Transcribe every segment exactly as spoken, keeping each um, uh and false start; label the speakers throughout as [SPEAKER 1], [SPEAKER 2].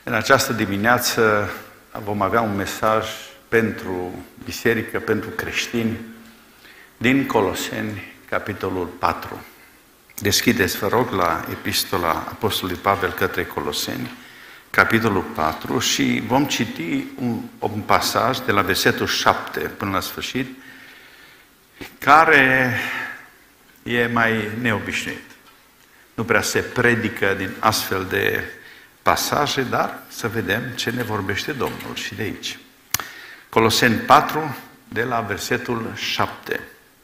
[SPEAKER 1] În această dimineață vom avea un mesaj pentru biserică, pentru creștini, din Coloseni, capitolul patru. Deschideți, vă rog, la epistola Apostolului Pavel către Coloseni, capitolul patru, și vom citi un, un pasaj de la versetul șapte până la sfârșit, care e mai neobișnuit. Nu prea se predică din astfel de pasaje, dar să vedem ce ne vorbește Domnul și de aici. Coloseni patru, de la versetul șapte.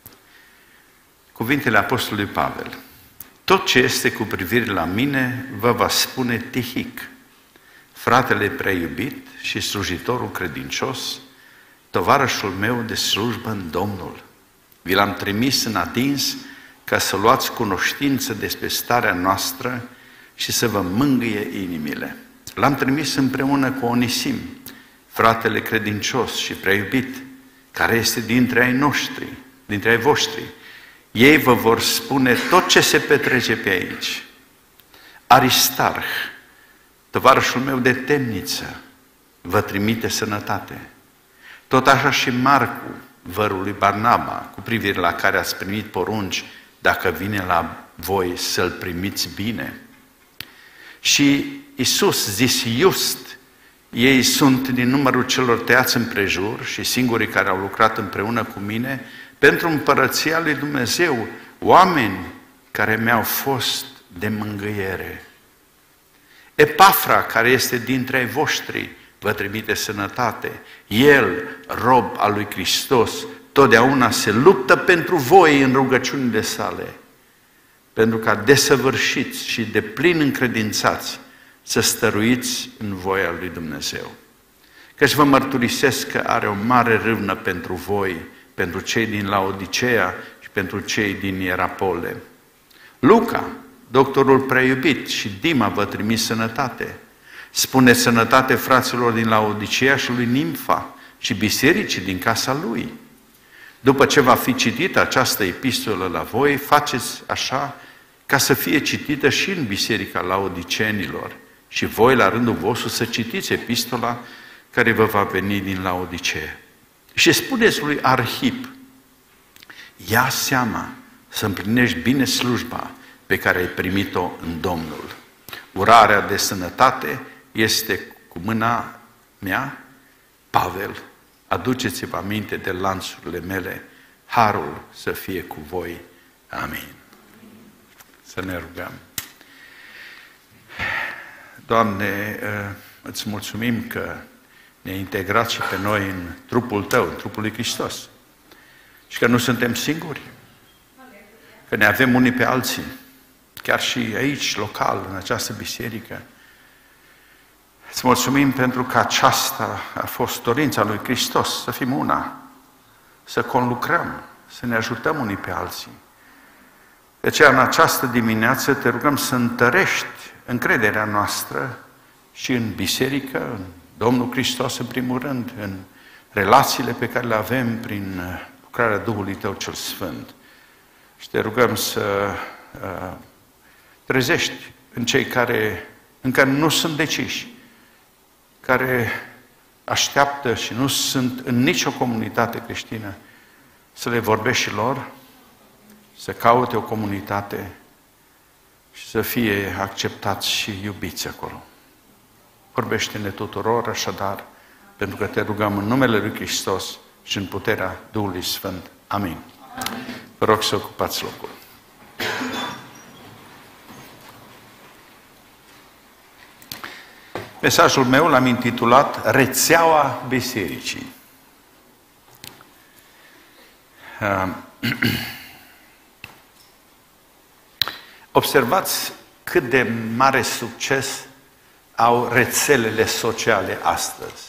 [SPEAKER 1] Cuvintele Apostolului Pavel. Tot ce este cu privire la mine vă va spune Tihic, fratele prea iubit și slujitorul credincios, tovarășul meu de slujbă în Domnul. Vi l-am trimis în atins ca să luați cunoștință despre starea noastră și să vă mângâie inimile. L-am trimis împreună cu Onisim, fratele credincios și prea iubit, care este dintre ai noștri, dintre ai voștri. Ei vă vor spune tot ce se petrece pe aici. Aristarh, tovarășul meu de temniță, vă trimite sănătate. Tot așa și Marcu, vărul lui Barnaba, cu privire la care ați primit porunci, dacă vine la voi să-l primiți bine. Și Iisus, zis Iust, ei sunt din numărul celor tăiați împrejur și singurii care au lucrat împreună cu mine pentru împărăția lui Dumnezeu, oameni care mi-au fost de mângâiere. Epafra, care este dintre ai voștri, vă trimite sănătate. El, rob al lui Hristos, totdeauna se luptă pentru voi în rugăciunile sale, pentru ca desăvârșiți și de plin încredințați să stăruiți în voia lui Dumnezeu. Căci vă mărturisesc că are o mare râvnă pentru voi, pentru cei din Laodicea și pentru cei din Ierapole. Luca, doctorul prea iubit, și Dima vă trimis sănătate. Spune sănătate fraților din Laodicea și lui Nimfa și bisericii din casa lui. După ce va fi citită această epistolă la voi, faceți așa ca să fie citită și în biserica laodicenilor. Și voi, la rândul vostru, să citiți epistola care vă va veni din Laodicea. Și spuneți lui Arhip, ia seama să împlinești bine slujba pe care ai primit-o în Domnul. Urarea de sănătate este cu mâna mea, Pavel. Aduceți-vă aminte de lanțurile mele, harul să fie cu voi. Amin. Să ne rugăm. Doamne, îți mulțumim că ne-ai integrat și pe noi în trupul Tău, în trupul lui Hristos. Și că nu suntem singuri. Că ne avem unii pe alții. Chiar și aici, local, în această biserică. Îți mulțumim pentru că aceasta a fost dorința lui Hristos, să fim una, să conlucrăm, să ne ajutăm unii pe alții. De aceea, în această dimineață, te rugăm să întărești încrederea noastră și în biserică, în Domnul Hristos, în primul rând, în relațiile pe care le avem prin lucrarea Duhului Tău cel Sfânt. Și te rugăm să uh, trezești în cei care încă nu sunt deciși, care așteaptă și nu sunt în nicio comunitate creștină, să le vorbești și lor, să caute o comunitate și să fie acceptați și iubiți acolo. Vorbește-ne tuturor, așadar, pentru că te rugăm în numele lui Hristos și în puterea Duhului Sfânt. Amin. Amin. Vă rog să ocupați locul. Mesajul meu l-am intitulat Rețeaua Bisericii. Observați cât de mare succes au rețelele sociale astăzi.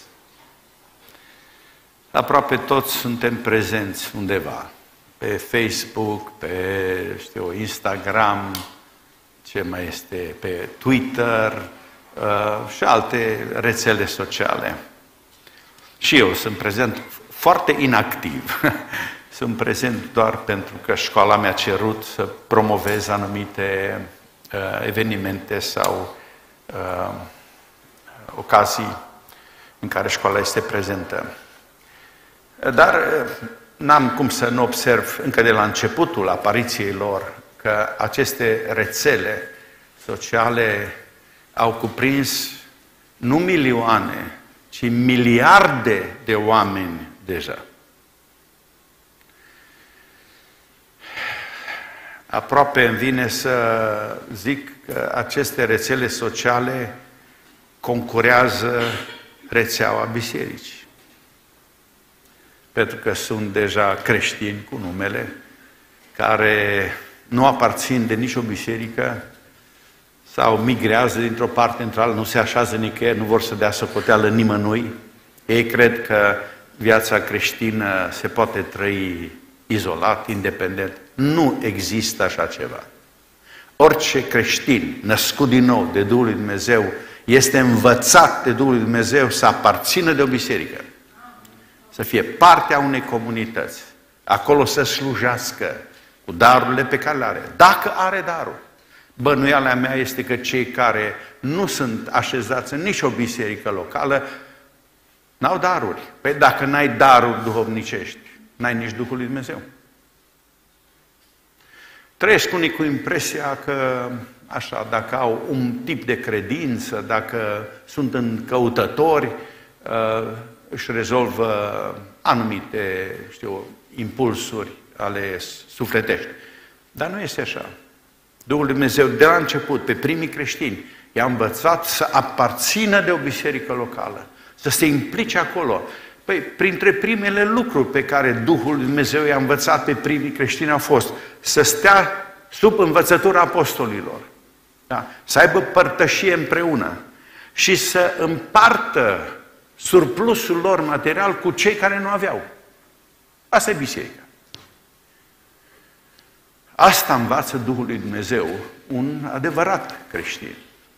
[SPEAKER 1] Aproape toți suntem prezenți undeva. Pe Facebook, pe știu, Instagram, ce mai este, pe Twitter, Uh, și alte rețele sociale. Și eu sunt prezent foarte inactiv. Sunt prezent doar pentru că școala mi-a cerut să promovez anumite uh, evenimente sau uh, ocazii în care școala este prezentă. Dar n-am cum să nu observ încă de la începutul apariției lor că aceste rețele sociale au cuprins nu milioane, ci miliarde de oameni deja. Aproape îmi vine să zic că aceste rețele sociale concurează rețeaua bisericii. Pentru că sunt deja creștini cu numele, care nu aparțin de nicio biserică sau migrează dintr-o parte într-alta, nu se așează nicăieri, nu vor să dea socoteală nimănui. Ei cred că viața creștină se poate trăi izolat, independent. Nu există așa ceva. Orice creștin născut din nou de Duhul lui Dumnezeu este învățat de Duhul lui Dumnezeu să aparțină de o biserică, să fie parte a unei comunități, acolo să slujească cu darurile pe care le are, dacă are darul. Bănuiala mea este că cei care nu sunt așezați în nicio biserică locală n-au daruri. Păi dacă n-ai daruri duhovnicești, n-ai nici Duhul lui Dumnezeu. Trăiesc unii cu impresia că, așa, dacă au un tip de credință, dacă sunt în căutători, își rezolvă anumite, știu, impulsuri ale sufletești. Dar nu este așa. Duhul lui Dumnezeu, de la început, pe primii creștini, i-a învățat să aparțină de o biserică locală, să se implice acolo. Păi, printre primele lucruri pe care Duhul lui Dumnezeu i-a învățat pe primii creștini a fost să stea sub învățătura apostolilor, da? Să aibă părtășie împreună și să împartă surplusul lor material cu cei care nu aveau. Asta e biserica. Asta învață Duhul lui Dumnezeu, un adevărat creștin.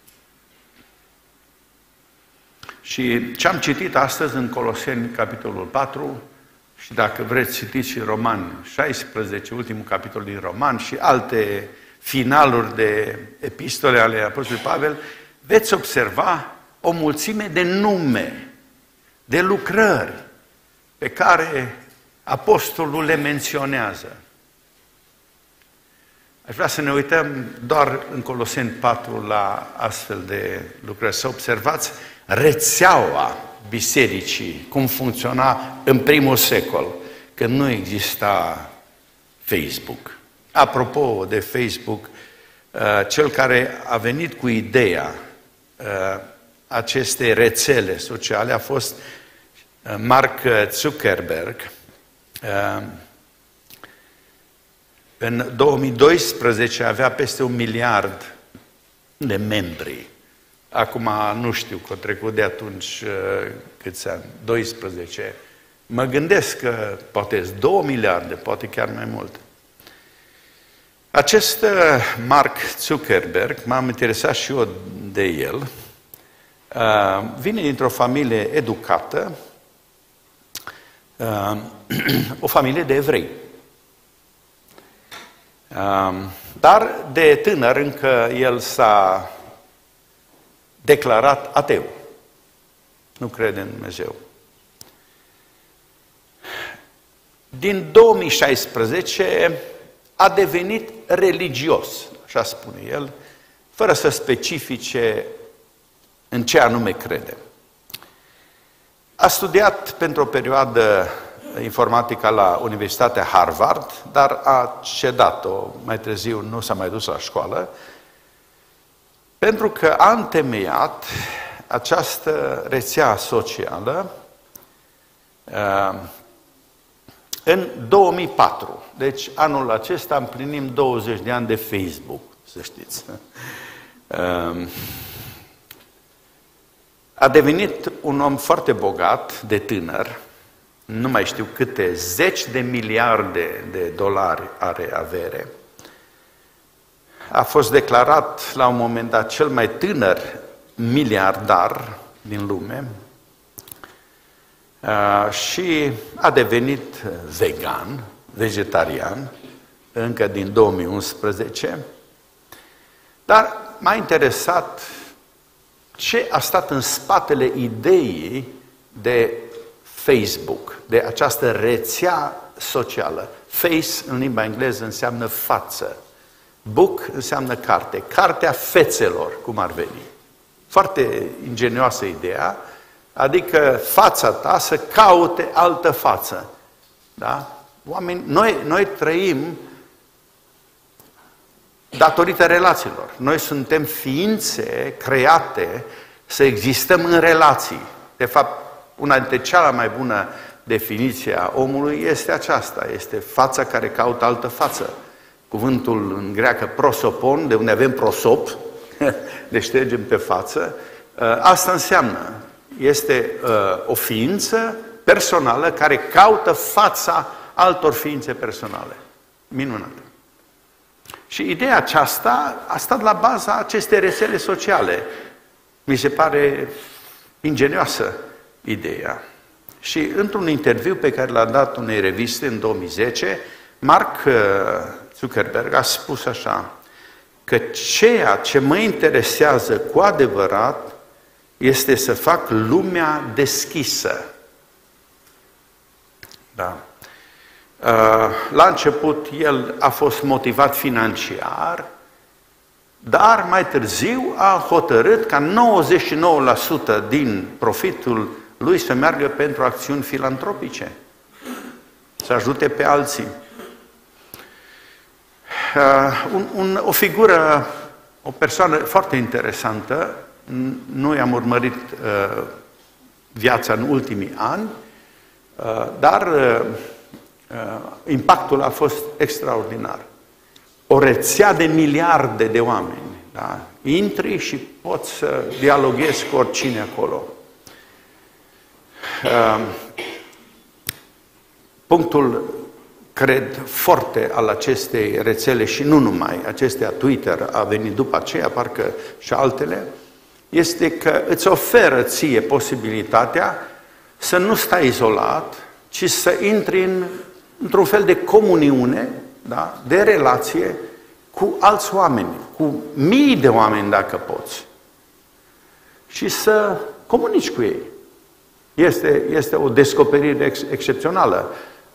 [SPEAKER 1] Și ce am citit astăzi în Coloseni, capitolul patru, și dacă vreți citiți și Romani șaisprezece, ultimul capitol din Roman, și alte finaluri de epistole ale Apostolului Pavel, veți observa o mulțime de nume, de lucrări pe care apostolul le menționează. Aș vrea să ne uităm doar în Coloseni patru la astfel de lucrări, să observați rețeaua bisericii, cum funcționa în primul secol, când nu exista Facebook. Apropo de Facebook, cel care a venit cu ideea acestei rețele sociale a fost Mark Zuckerberg. În două mii doisprezece avea peste un miliard de membri. Acum nu știu că a trecut de atunci câți ani, doisprezece. Mă gândesc că poate două miliarde, poate chiar mai mult. Acest Mark Zuckerberg, m-am interesat și eu de el, vine dintr-o familie educată, o familie de evrei. Dar de tânăr încă el s-a declarat ateu. Nu crede în Dumnezeu. Din două mii șaisprezece a devenit religios, așa spune el, fără să specifice în ce anume crede. A studiat pentru o perioadă informatica la Universitatea Harvard, dar a cedat-o mai târziu, nu s-a mai dus la școală, pentru că a întemeiat această rețea socială uh, în două mii patru. Deci anul acesta împlinim douăzeci de ani de Facebook, să știți. Uh, a devenit un om foarte bogat, de tânăr, nu mai știu câte zeci de miliarde de dolari are avere. A fost declarat la un moment dat cel mai tânăr miliardar din lume și a devenit vegan, vegetarian, încă din două mii unsprezece, dar m-a interesat ce a stat în spatele ideii de Facebook, de această rețea socială. Face în limba engleză înseamnă față. Book înseamnă carte. Cartea fețelor, cum ar veni. Foarte ingenioasă ideea, adică fața ta să caute altă față. Da? Oameni, noi, noi trăim datorită relațiilor. Noi suntem ființe create să existăm în relații. De fapt, una dintre cea mai bună definiție a omului este aceasta, este fața care caută altă față. Cuvântul în greacă prosopon, de unde avem prosop, le ștergem pe față, asta înseamnă, este o ființă personală care caută fața altor ființe personale. Minunat! Și ideea aceasta a stat la baza acestei rețele sociale. Mi se pare ingenioasă ideea. Și într-un interviu pe care l-a dat unei reviste în două mii zece, Mark Zuckerberg a spus așa, că ceea ce mă interesează cu adevărat este să fac lumea deschisă. Da. La început el a fost motivat financiar, dar mai târziu a hotărât ca nouăzeci și nouă la sută din profitul lui să meargă pentru acțiuni filantropice, să ajute pe alții. Uh, un, un, o figură, o persoană foarte interesantă, noi am urmărit uh, viața în ultimii ani, uh, dar uh, uh, impactul a fost extraordinar. O rețea de miliarde de oameni, da? Intri și poți să dialoghezi cu oricine acolo. Uh, punctul, cred, foarte al acestei rețele și nu numai, acestea Twitter a venit după aceea, parcă și altele, este că îți oferă ție posibilitatea să nu stai izolat, ci să intri în, într-un fel de comuniune, da? De relație cu alți oameni, cu mii de oameni dacă poți. Și să comunici cu ei. Este, este o descoperire ex, excepțională.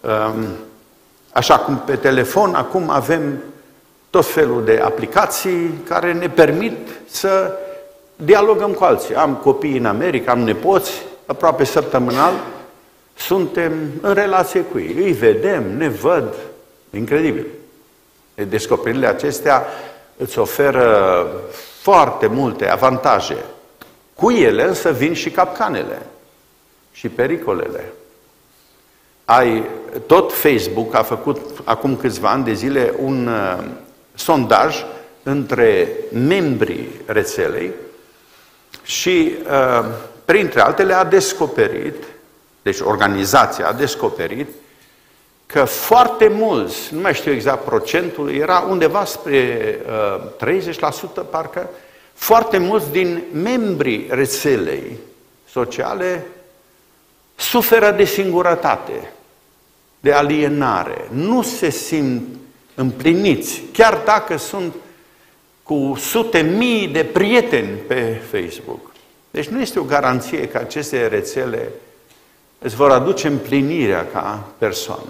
[SPEAKER 1] Așa cum pe telefon acum avem tot felul de aplicații care ne permit să dialogăm cu alții. Am copii în America, am nepoți, aproape săptămânal, suntem în relație cu ei. Îi vedem, ne văd. Incredibil. Descoperirile acestea îți oferă foarte multe avantaje. Cu ele însă vin și capcanele și pericolele. Ai, tot Facebook a făcut acum câțiva ani de zile un uh, sondaj între membrii rețelei și, uh, printre altele, a descoperit, deci organizația a descoperit, că foarte mulți, nu mai știu exact procentul, era undeva spre uh, treizeci la sută parcă, foarte mulți din membrii rețelei sociale suferă de singurătate, de alienare, nu se simt împliniți, chiar dacă sunt cu sute mii de prieteni pe Facebook. Deci nu este o garanție că aceste rețele îți vor aduce împlinirea ca persoană.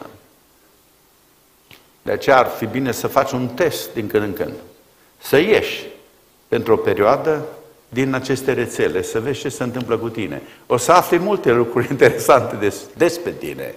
[SPEAKER 1] De aceea ar fi bine să faci un test din când în când. Să ieși pentru o perioadă din aceste rețele, să vezi ce se întâmplă cu tine. O să afli multe lucruri interesante des, despre tine.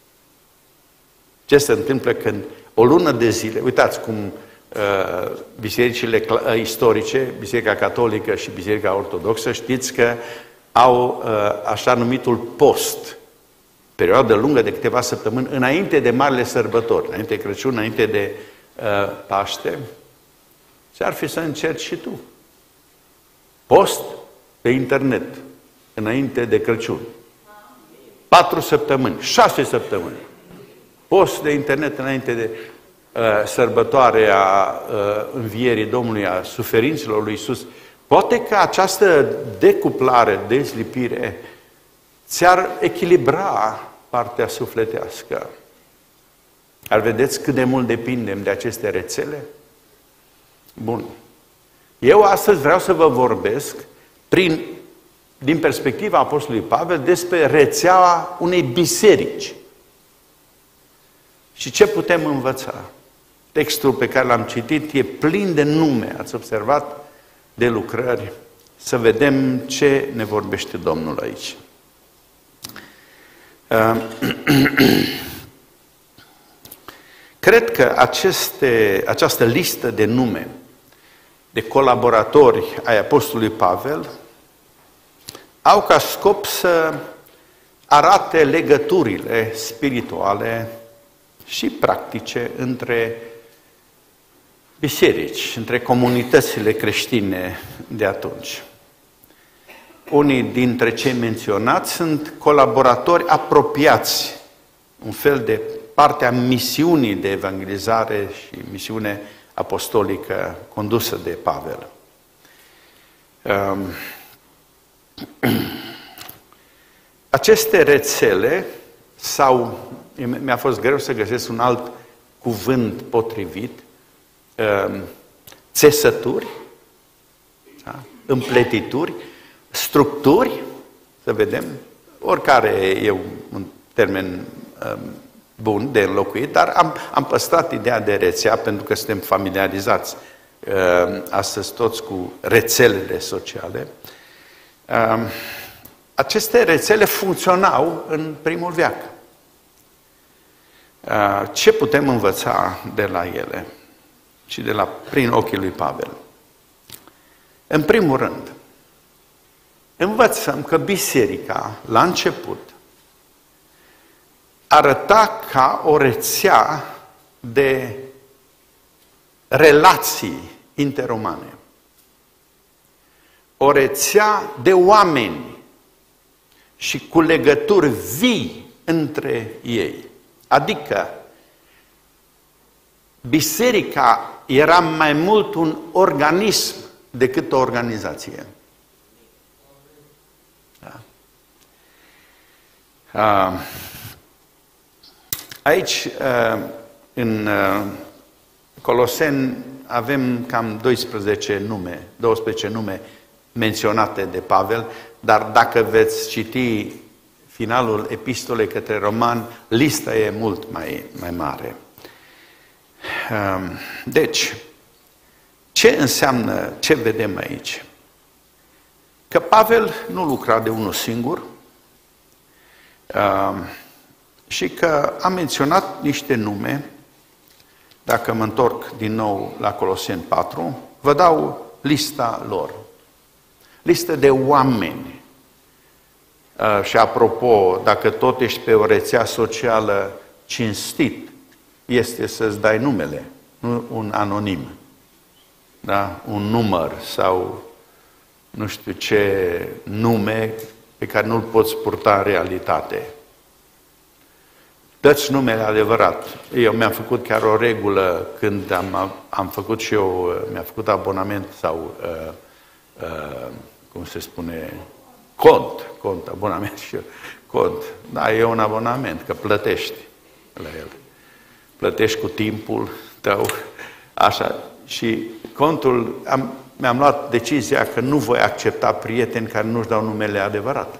[SPEAKER 1] Ce se întâmplă când o lună de zile, uitați cum uh, bisericile istorice, Biserica Catolică și Biserica Ortodoxă, știți că au uh, așa numitul post, perioadă lungă de câteva săptămâni, înainte de marile sărbători, înainte de Crăciun, înainte de uh, Paște, ce-ar fi să încerci și tu? Post pe internet, înainte de Crăciun. Patru săptămâni, șase săptămâni. Post de internet înainte de uh, sărbătoarea uh, învierii Domnului, a suferințelor lui Iisus. Poate că această decuplare, dezlipire, ți-ar echilibra partea sufletească. Ar vedeți cât de mult depindem de aceste rețele? Bun. Eu astăzi vreau să vă vorbesc prin din perspectiva Apostolului Pavel, despre rețeaua unei biserici. Și ce putem învăța? Textul pe care l-am citit e plin de nume, ați observat, de lucrări. Să vedem ce ne vorbește Domnul aici. Cred că aceste, această listă de nume de colaboratori ai Apostolului Pavel au ca scop să arate legăturile spirituale și practice între biserici, între comunitățile creștine de atunci. Unii dintre cei menționați sunt colaboratori apropiați, un fel de parte a misiunii de evangelizare și misiune apostolică condusă de Pavel. Aceste rețele sau, mi-a fost greu să găsesc un alt cuvânt potrivit, țesături, da? Împletituri, structuri, să vedem, oricare e un termen bun de înlocuit, dar am, am păstrat ideea de rețea pentru că suntem familiarizați uh, astăzi toți cu rețelele sociale. Uh, aceste rețele funcționau în primul veac. Uh, ce putem învăța de la ele și de la, prin ochii lui Pavel? În primul rând, învățăm că biserica, la început, arăta ca o rețea de relații interumane. O rețea de oameni și cu legături vii între ei. Adică, biserica era mai mult un organism decât o organizație. Da. Uh, Aici, în Coloseni, avem cam doisprezece nume, douăsprezece nume menționate de Pavel, dar dacă veți citi finalul epistolei către Romani, lista e mult mai, mai mare. Deci, ce înseamnă, ce vedem aici? Că Pavel nu lucra de unul singur, și că am menționat niște nume, dacă mă întorc din nou la Coloseni patru, vă dau lista lor. Listă de oameni. Și apropo, dacă tot ești pe o rețea socială, cinstit este să-ți dai numele, nu un anonim. Da? Un număr sau nu știu ce nume pe care nu-l poți purta în realitate. Dă-ți numele adevărat. Eu mi-am făcut chiar o regulă când am, am făcut și eu, mi-am făcut abonament sau, uh, uh, cum se spune, cont, cont, abonament și eu, cont. Da, e un abonament, că plătești la el. Plătești cu timpul tău, așa. Și contul, am, mi-am luat decizia că nu voi accepta prieteni care nu-și dau numele adevărat.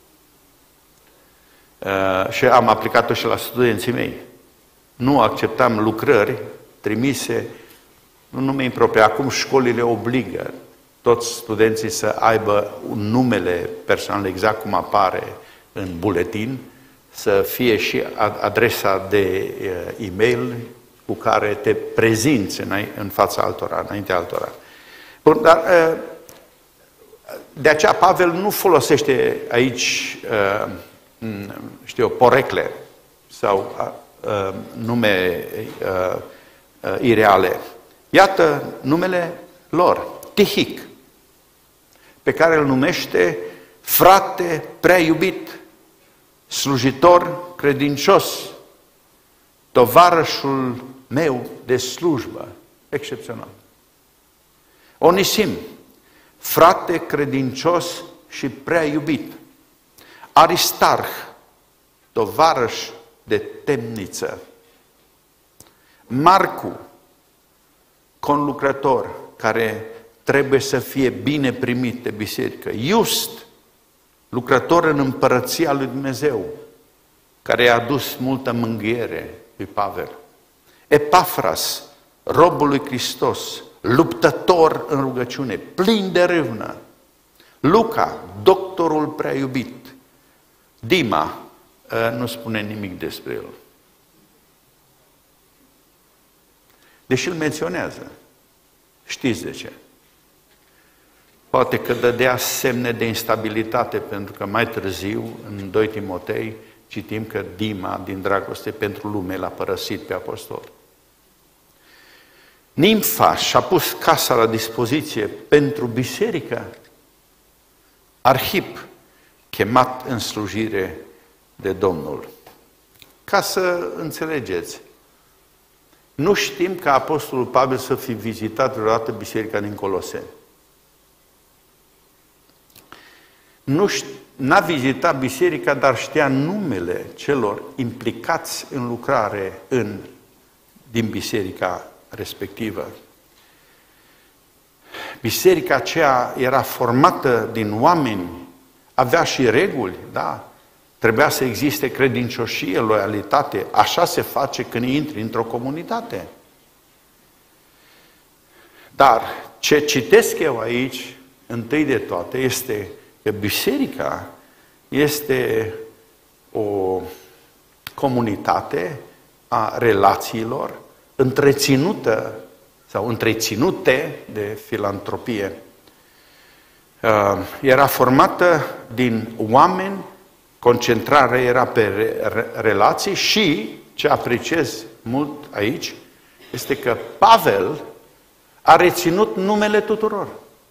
[SPEAKER 1] Uh, și am aplicat-o și la studenții mei. Nu acceptam lucrări trimise în nume improprie. Acum școlile obligă toți studenții să aibă un numele personal exact cum apare în buletin, să fie și adresa de uh, e-mail cu care te prezinți în, în fața altora, înaintea altora. Bun, dar uh, de aceea Pavel nu folosește aici uh, știu eu, porecle sau uh, nume uh, uh, ireale. Iată numele lor, Tihic, pe care îl numește frate prea iubit, slujitor credincios, tovarășul meu de slujbă, excepțional. Onisim, frate credincios și prea iubit. Aristarh, tovarăș de temniță. Marcu, conlucrător, care trebuie să fie bine primit de biserică. Just, lucrător în împărăția lui Dumnezeu, care i-a adus multă mângâiere lui Pavel. Epafras, robul lui Hristos, luptător în rugăciune, plin de râvnă. Luca, doctorul prea iubit. Dima, nu spune nimic despre el. Deși îl menționează. Știți de ce? Poate că dădea semne de instabilitate, pentru că mai târziu, în doi Timotei, citim că Dima, din dragoste pentru lume, l-a părăsit pe apostol. Nimfa și-a pus casa la dispoziție pentru biserică. Arhip, chemat în slujire de Domnul. Ca să înțelegeți, nu știm ca apostolul Pavel să fi vizitat vreodată biserica din Coloseni. Nu n-a vizitat biserica, dar știa numele celor implicați în lucrare în, din biserica respectivă. Biserica aceea era formată din oameni, avea și reguli, da? Trebuia să existe credincioșie, loialitate. Așa se face când intri într-o comunitate. Dar ce citesc eu aici, întâi de toate, este că biserica este o comunitate a relațiilor întreținută sau întreținute de filantropie. Era formată din oameni, concentrarea era pe relații și, ce apreciez mult aici, este că Pavel a reținut numele tuturor.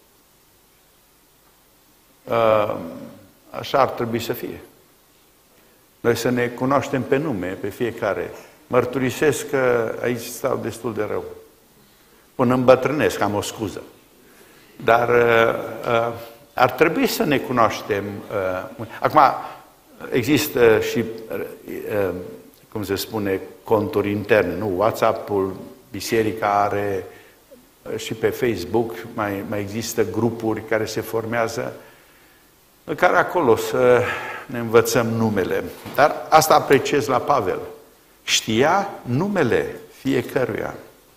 [SPEAKER 1] Așa ar trebui să fie. Noi să ne cunoaștem pe nume, pe fiecare. Mărturisesc că aici stau destul de rău. Până îmbătrânesc, am o scuză. Dar uh, ar trebui să ne cunoaștem. Uh, acum, există și, uh, cum se spune, conturi interne, nu? WhatsApp-ul, biserica are uh, și pe Facebook, mai, mai există grupuri care se formează, care acolo să ne învățăm numele. Dar asta apreciez la Pavel. Știa numele fiecăruia.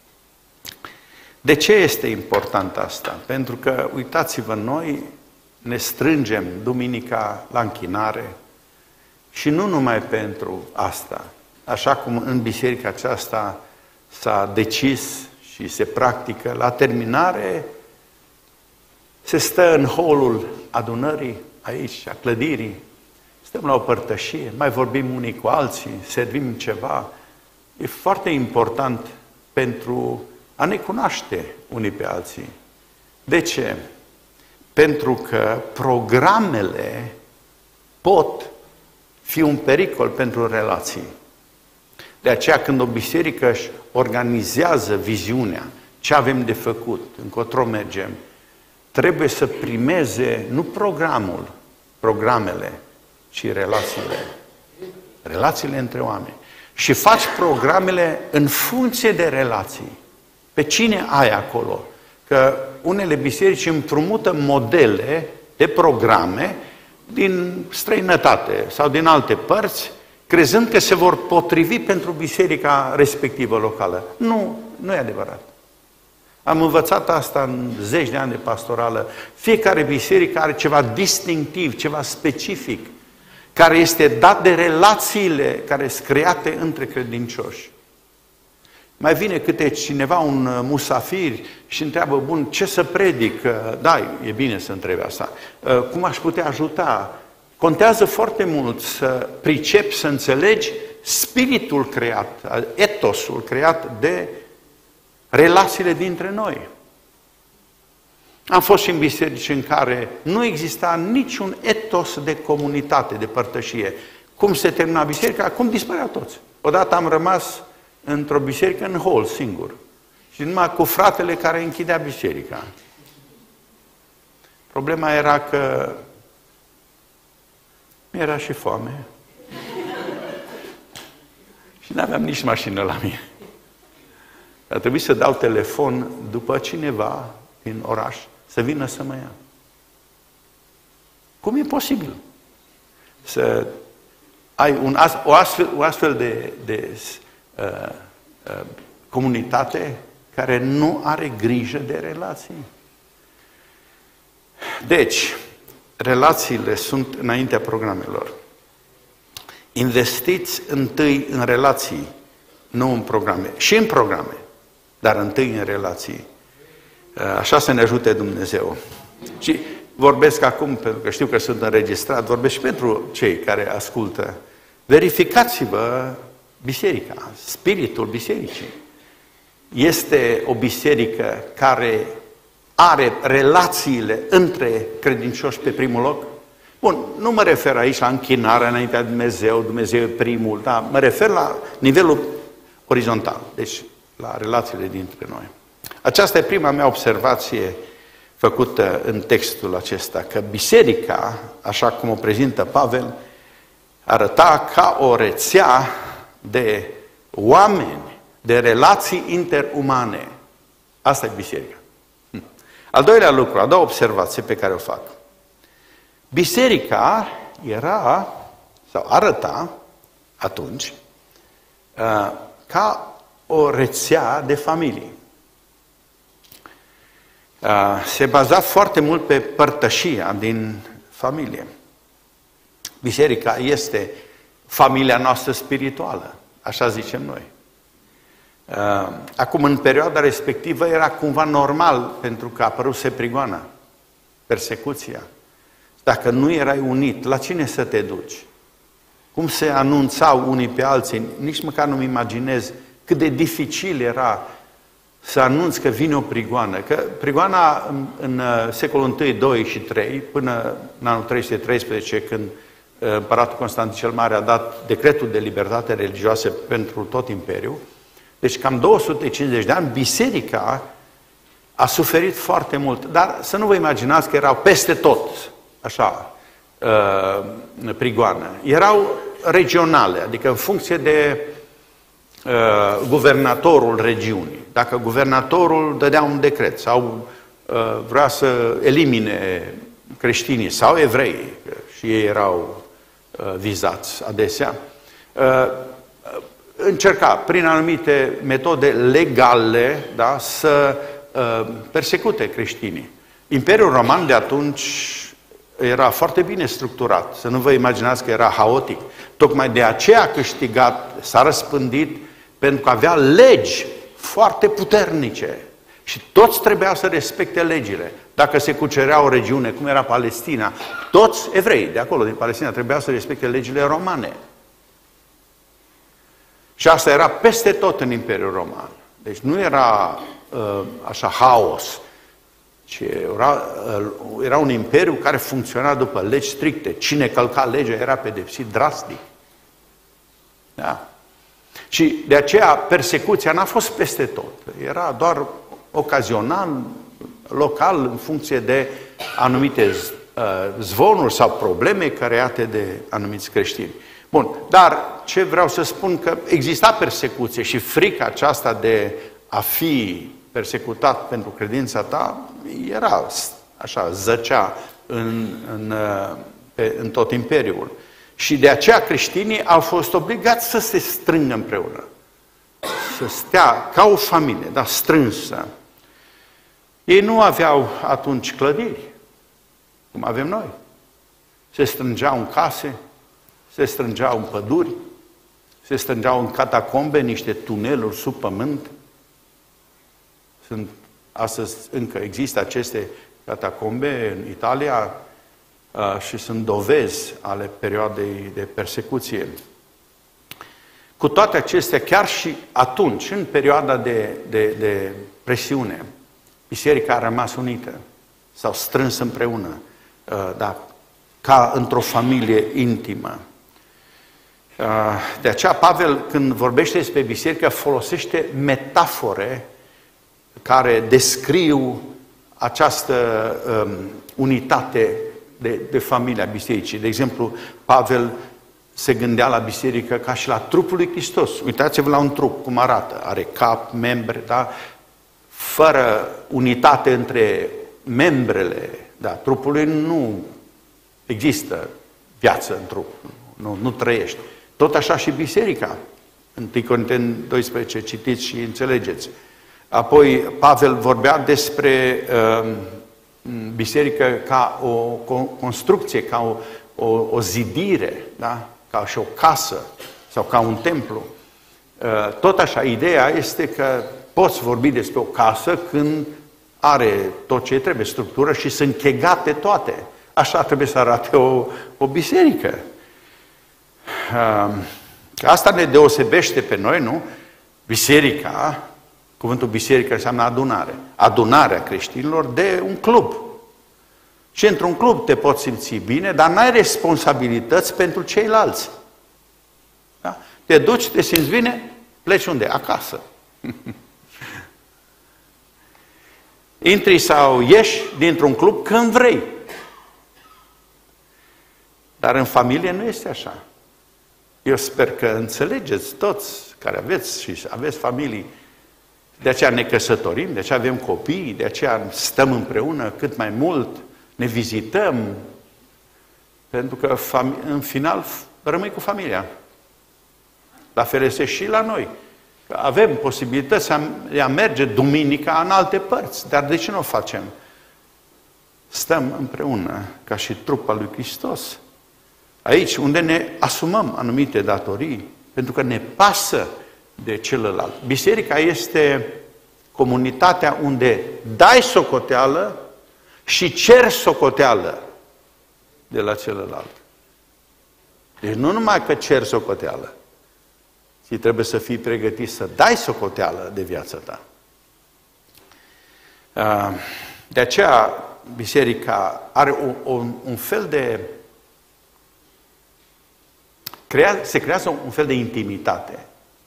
[SPEAKER 1] De ce este important asta? Pentru că, uitați-vă, noi ne strângem duminica la închinare și nu numai pentru asta. Așa cum în biserica aceasta s-a decis și se practică, la terminare se stă în holul adunării, aici, a clădirii, stăm la o părtășie, mai vorbim unii cu alții, servim ceva. E foarte important pentru a ne cunoaște unii pe alții. De ce? Pentru că programele pot fi un pericol pentru relații. De aceea când o biserică își organizează viziunea, ce avem de făcut, încotro mergem, trebuie să primeze nu programul, programele, ci relațiile. Relațiile între oameni. Și faci programele în funcție de relații. Pe cine ai acolo? Că unele biserici împrumută modele de programe din străinătate sau din alte părți, crezând că se vor potrivi pentru biserica respectivă locală. Nu, nu e adevărat. Am învățat asta în zeci de ani de pastorală. Fiecare biserică are ceva distinctiv, ceva specific, care este dat de relațiile care sunt create între credincioși. Mai vine câte cineva, un musafir, și întreabă, bun, ce să predic? Da, e bine să întrebi asta. Cum aș putea ajuta? Contează foarte mult să pricepi, să înțelegi spiritul creat, etosul creat de relațiile dintre noi. Am fost și în biserici în care nu exista niciun etos de comunitate, de părtășie. Cum se termina biserica, cum dispăreau toți. Odată am rămas într-o biserică în hol, singur. Și numai cu fratele care închidea biserica. Problema era că mi-era și foame. Și n-aveam nici mașină la mine. A trebuit să dau telefon după cineva din oraș să vină să mă ia. Cum e posibil? să ai un, o astfel, o astfel de, de uh, uh, comunitate care nu are grijă de relații. Deci, relațiile sunt înaintea programelor. Investiți întâi în relații, nu în programe. Și în programe, dar întâi în relații. Așa să ne ajute Dumnezeu. Și vorbesc acum, pentru că știu că sunt înregistrat, vorbesc și pentru cei care ascultă. Verificați-vă biserica, spiritul bisericii. Este o biserică care are relațiile între credincioși pe primul loc? Bun, nu mă refer aici la închinarea înaintea de Dumnezeu, Dumnezeu e primul, dar mă refer la nivelul orizontal, deci la relațiile dintre noi. Aceasta e prima mea observație făcută în textul acesta, că biserica, așa cum o prezintă Pavel, arăta ca o rețea de oameni, de relații interumane. Asta e biserica. Al doilea lucru, a doua observație pe care o fac. Biserica era, sau arăta atunci, ca o rețea de familii. Se baza foarte mult pe părtășia din familie. Biserica este familia noastră spirituală, așa zicem noi. Acum, în perioada respectivă, era cumva normal, pentru că a apăruse prigoana, persecuția. Dacă nu erai unit, la cine să te duci? Cum se anunțau unii pe alții? Nici măcar nu-mi imaginez cât de dificil era să anunți că vine o prigoană. Că prigoana în, în secolul unu, doi și trei, până în anul trei sute treisprezece, când împăratul Constantin cel Mare a dat decretul de libertate religioasă pentru tot imperiul, deci cam două sute cincizeci de ani, biserica a suferit foarte mult. Dar să nu vă imaginați că erau peste tot, așa, prigoane. Erau regionale, adică în funcție de uh, guvernatorul regiunii. Dacă guvernatorul dădea un decret sau uh, vrea să elimine creștinii sau evrei, și ei erau uh, vizați adesea, uh, încerca prin anumite metode legale, da, să uh, persecute creștinii. Imperiul Roman de atunci era foarte bine structurat, să nu vă imaginați că era haotic. Tocmai de aceea a câștigat, s-a răspândit, pentru că avea legi foarte puternice și toți trebuia să respecte legile. Dacă se cucerea o regiune, cum era Palestina, toți evrei de acolo, din Palestina, trebuia să respecte legile romane. Și asta era peste tot în Imperiul Roman. Deci nu era uh, așa haos, ci era, era un imperiu care funcționa după legi stricte. Cine călca legea era pedepsit drastic. Da. Și de aceea persecuția n-a fost peste tot. Era doar ocazional, local, în funcție de anumite zvonuri sau probleme create de anumiți creștini. Bun, dar ce vreau să spun, că exista persecuție și frica aceasta de a fi persecutat pentru credința ta, era așa, zăcea în, în, pe, în tot imperiul. Și de aceea creștinii au fost obligați să se strângă împreună. Să stea ca o familie, dar strânsă. Ei nu aveau atunci clădiri, cum avem noi. Se strângeau în case, se strângeau în păduri, se strângeau în catacombe, niște tuneluri sub pământ. Sunt, astăzi încă există aceste catacombe în Italia uh, și sunt dovezi ale perioadei de persecuție. Cu toate acestea, chiar și atunci, în perioada de, de, de presiune, biserica a rămas unită, s-au strâns împreună, uh, da, ca într-o familie intimă. Uh, de aceea Pavel, când vorbește despre biserică, folosește metafore care descriu această um, unitate de, de familia bisericii. De exemplu, Pavel se gândea la biserică ca și la trupul lui Hristos. Uitați-vă la un trup, cum arată. Are cap, membre, da? Fără unitate între membrele, da, trupului nu există viață în trup, nu, nu trăiești. Tot așa și biserica. întâi Corinteni doisprezece, citiți și înțelegeți. Apoi Pavel vorbea despre uh, biserică ca o construcție, ca o, o, o zidire, da? Ca și o casă sau ca un templu. Uh, tot așa, ideea este că poți vorbi despre o casă când are tot ce trebuie, structură și sunt chegate toate. Așa trebuie să arate o, o biserică. Uh, asta ne deosebește pe noi, nu? Biserica, cuvântul biserică înseamnă adunare. Adunarea creștinilor de un club. Și într-un club te poți simți bine, dar n-ai responsabilități pentru ceilalți. Da? Te duci, te simți bine, pleci unde? Acasă. Intri sau ieși dintr-un club când vrei. Dar în familie nu este așa. Eu sper că înțelegeți toți care aveți și aveți familii. De aceea ne căsătorim, de aceea avem copii, de aceea stăm împreună cât mai mult, ne vizităm, pentru că în final rămâi cu familia. La fel este și la noi. Avem posibilități de a merge duminica în alte părți, dar de ce nu o facem? Stăm împreună ca și trupa lui Hristos. Aici, unde ne asumăm anumite datorii, pentru că ne pasă de celălalt. Biserica este comunitatea unde dai socoteală și ceri socoteală de la celălalt. Deci nu numai că ceri socoteală, ci trebuie să fii pregătit să dai socoteală de viața ta. De aceea, biserica are un, un fel de... Crea, se creează un fel de intimitate.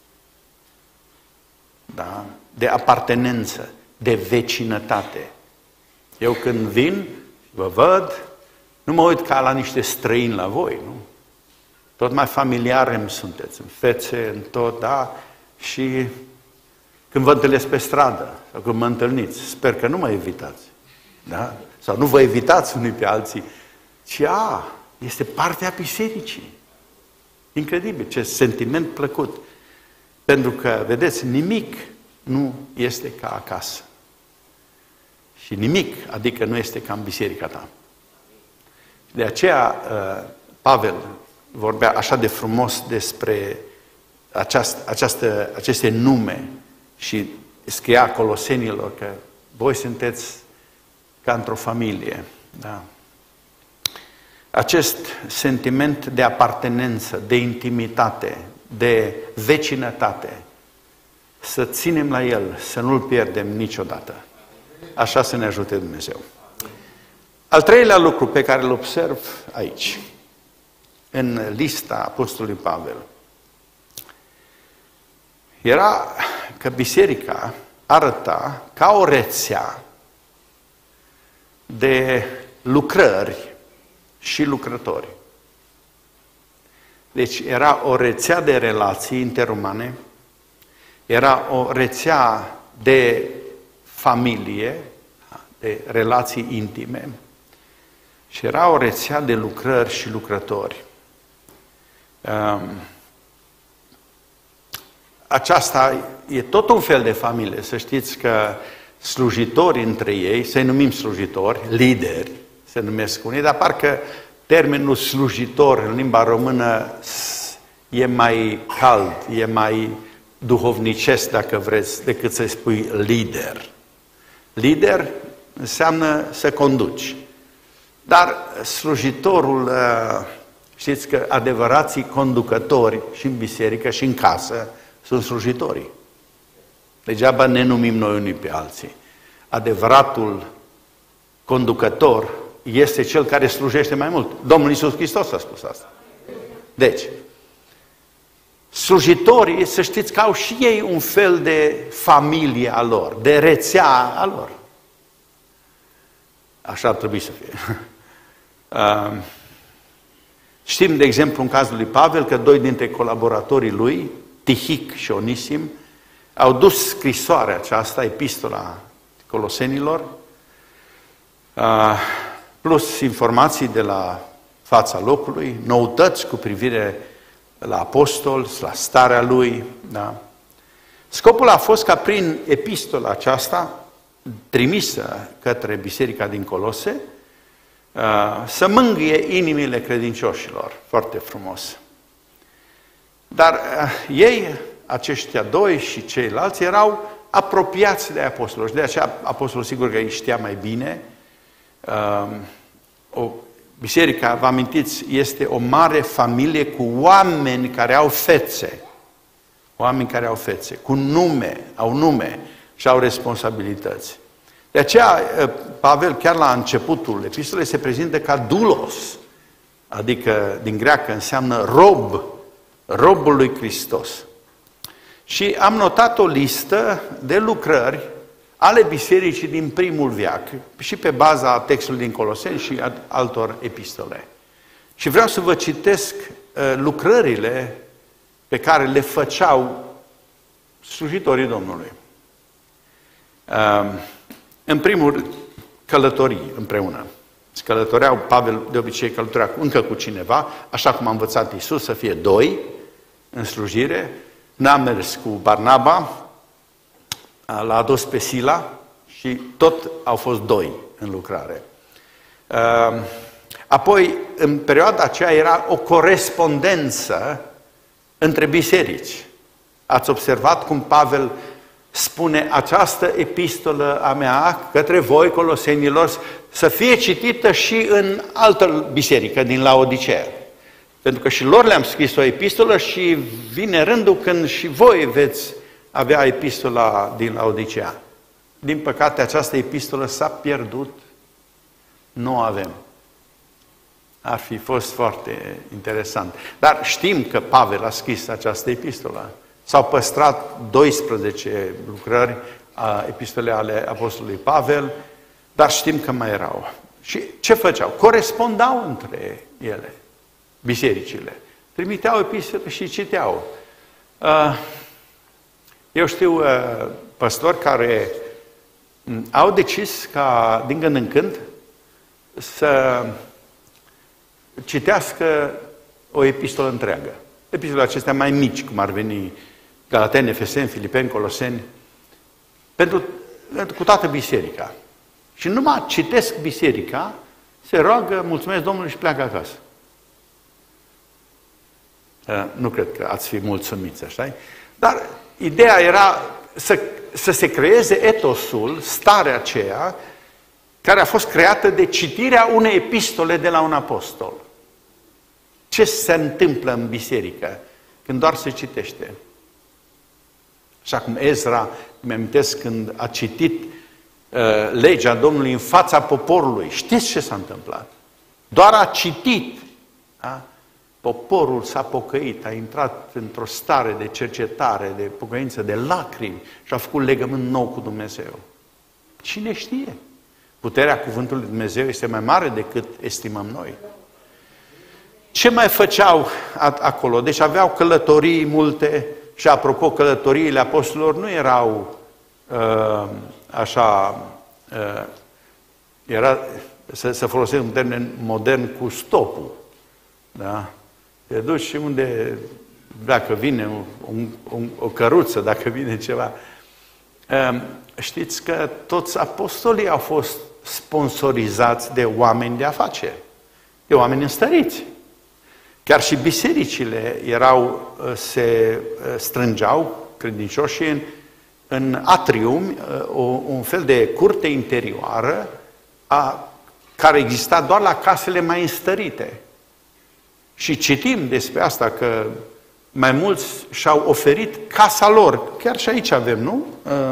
[SPEAKER 1] Da? De apartenență, de vecinătate. Eu când vin, vă văd, nu mă uit ca la niște străini la voi, nu? Tot mai familiare îmi sunteți, în fețe, în tot, da? Și când vă întâlnesc pe stradă, sau când mă întâlniți, sper că nu mă evitați, da? Sau nu vă evitați unii pe alții, ci, a, este partea bisericii. Incredibil, ce sentiment plăcut. Pentru că, vedeți, nimic nu este ca acasă. Și nimic, adică nu este ca în biserica ta. De aceea, Pavel vorbea așa de frumos despre această, această, aceste nume și scria Colosenilor că voi sunteți ca într-o familie. Da. Acest sentiment de apartenență, de intimitate, de vecinătate, să ținem la el, să nu-l pierdem niciodată. Așa să ne ajute Dumnezeu. Al treilea lucru pe care îl observ aici, în lista Apostolului Pavel, era că biserica arăta ca o rețea de lucrări și lucrători. Deci era o rețea de relații interumane, era o rețea de familie, de relații intime și era o rețea de lucrări și lucrători. Aceasta e tot un fel de familie. Să știți că slujitori între ei, să-i numim slujitori, lideri, se numesc unii, dar parcă termenul slujitor în limba română e mai cald, e mai duhovnicesc, dacă vreți, decât să spui lider. Lider înseamnă să conduci. Dar slujitorul, știți că adevărații conducători și în biserică și în casă sunt slujitorii. Degeaba ne numim noi unii pe alții. Adevăratul conducător este cel care slujește mai mult. Domnul Iisus Hristos a spus asta. Deci, slujitorii, să știți că au și ei un fel de familie a lor, de rețea a lor. Așa ar trebui să fie. Știm, de exemplu, în cazul lui Pavel, că doi dintre colaboratorii lui, Tihic și Onisim, au dus scrisoarea aceasta, epistola Colosenilor, plus informații de la fața locului, noutăți cu privire la apostol, la starea lui. Da? Scopul a fost ca prin epistola aceasta, trimisă către biserica din Colose, să mângâie inimile credincioșilor. Foarte frumos. Dar ei, aceștia doi și ceilalți, erau apropiați de apostolul. Și de aceea apostolul sigur că îi știa mai bine. O biserică, vă amintiți, este o mare familie cu oameni care au fețe. Oameni care au fețe, cu nume, au nume și au responsabilități. De aceea, Pavel, chiar la începutul epistolei, se prezintă ca doulos, adică din greacă înseamnă rob, robul lui Hristos. Și am notat o listă de lucrări ale bisericii din primul veac și pe baza textului din Coloseni și altor epistole. Și vreau să vă citesc lucrările pe care le făceau slujitorii Domnului. În primul rând, călătorii împreună. Călătoreau, Pavel de obicei călătorea încă cu cineva, așa cum a învățat Iisus, să fie doi în slujire. N-a mers cu Barnaba, l-a adus pe Sila și tot au fost doi în lucrare. Apoi, în perioada aceea era o corespondență între biserici. Ați observat cum Pavel spune această epistolă a mea către voi, colosenilor, să fie citită și în altă biserică din Laodicea. Pentru că și lor le-am scris o epistolă și vine rândul când și voi veți avea epistola din Laodicea. Din păcate, această epistolă s-a pierdut. Nu o avem. Ar fi fost foarte interesant. Dar știm că Pavel a scris această epistolă. S-au păstrat doisprezece lucrări, epistole ale apostolului Pavel, dar știm că mai erau. Și ce făceau? Corespondau între ele, bisericile. Trimiteau epistole și citeau. Eu știu păstori care au decis ca din când în când să citească o epistolă întreagă. Epistolele acestea mai mici, cum ar veni Galateni, Efeseni, Filipeni, Coloseni, pentru, cu toată biserica. Și numai citesc biserica, se roagă, mulțumesc Domnului și pleacă acasă. Nu cred că ați fi mulțumiți, așa? Dar ideea era să, să se creeze etosul, starea aceea, care a fost creată de citirea unei epistole de la un apostol. Ce se întâmplă în biserică când doar se citește? Așa cum Ezra, îmi amintesc când a citit uh, legea Domnului în fața poporului. Știți ce s-a întâmplat? Doar a citit. Da? Poporul s-a pocăit, a intrat într-o stare de cercetare, de pocăință, de lacrimi și a făcut legământ nou cu Dumnezeu. Cine știe? Puterea cuvântului lui Dumnezeu este mai mare decât estimăm noi. Ce mai făceau acolo? Deci aveau călătorii multe și, apropo, călătoriile apostolilor nu erau uh, așa, uh, era, să, să folosesc un termen modern, cu stopul. Da? Te duci și unde, dacă vine un, un, o căruță, dacă vine ceva. Uh, știți că toți apostolii au fost sponsorizați de oameni de afaceri, de oameni înstăriți. Chiar și bisericile erau, se strângeau, credincioși, în, în atrium, o, un fel de curte interioară, a, care exista doar la casele mai înstărite. Și citim despre asta, că mai mulți și-au oferit casa lor. Chiar și aici avem, nu?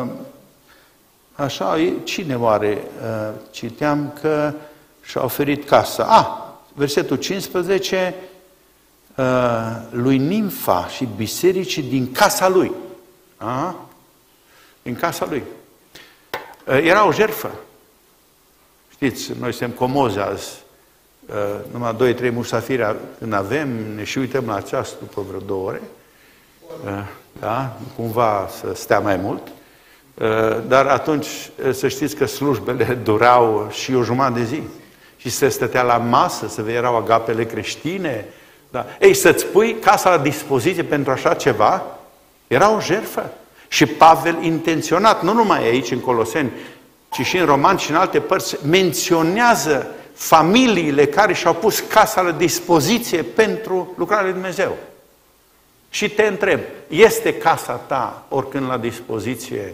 [SPEAKER 1] Așa, cine oare? Citeam că și-a oferit casa. Ah, versetul cincisprezece, lui Nimfa și bisericii din casa lui. A? Din casa lui. Era o jertfă. Știți, noi suntem comozi azi. Numai doi, trei musafiri când avem, ne și uităm la ceas după vreo două ore. Da? Cumva să stea mai mult. Dar atunci să știți că slujbele durau și o jumătate de zi.
[SPEAKER 2] și se stătea la masă, să vezi, erau agapele creștine. Da. Ei, să-ți pui casa la dispoziție pentru așa ceva, era o jertfă. Și Pavel intenționat, nu numai aici, în Coloseni, ci și în Roman și în alte părți, menționează familiile care și-au pus casa la dispoziție pentru lucrarea lui Dumnezeu. Și te întreb, este casa ta oricând la dispoziție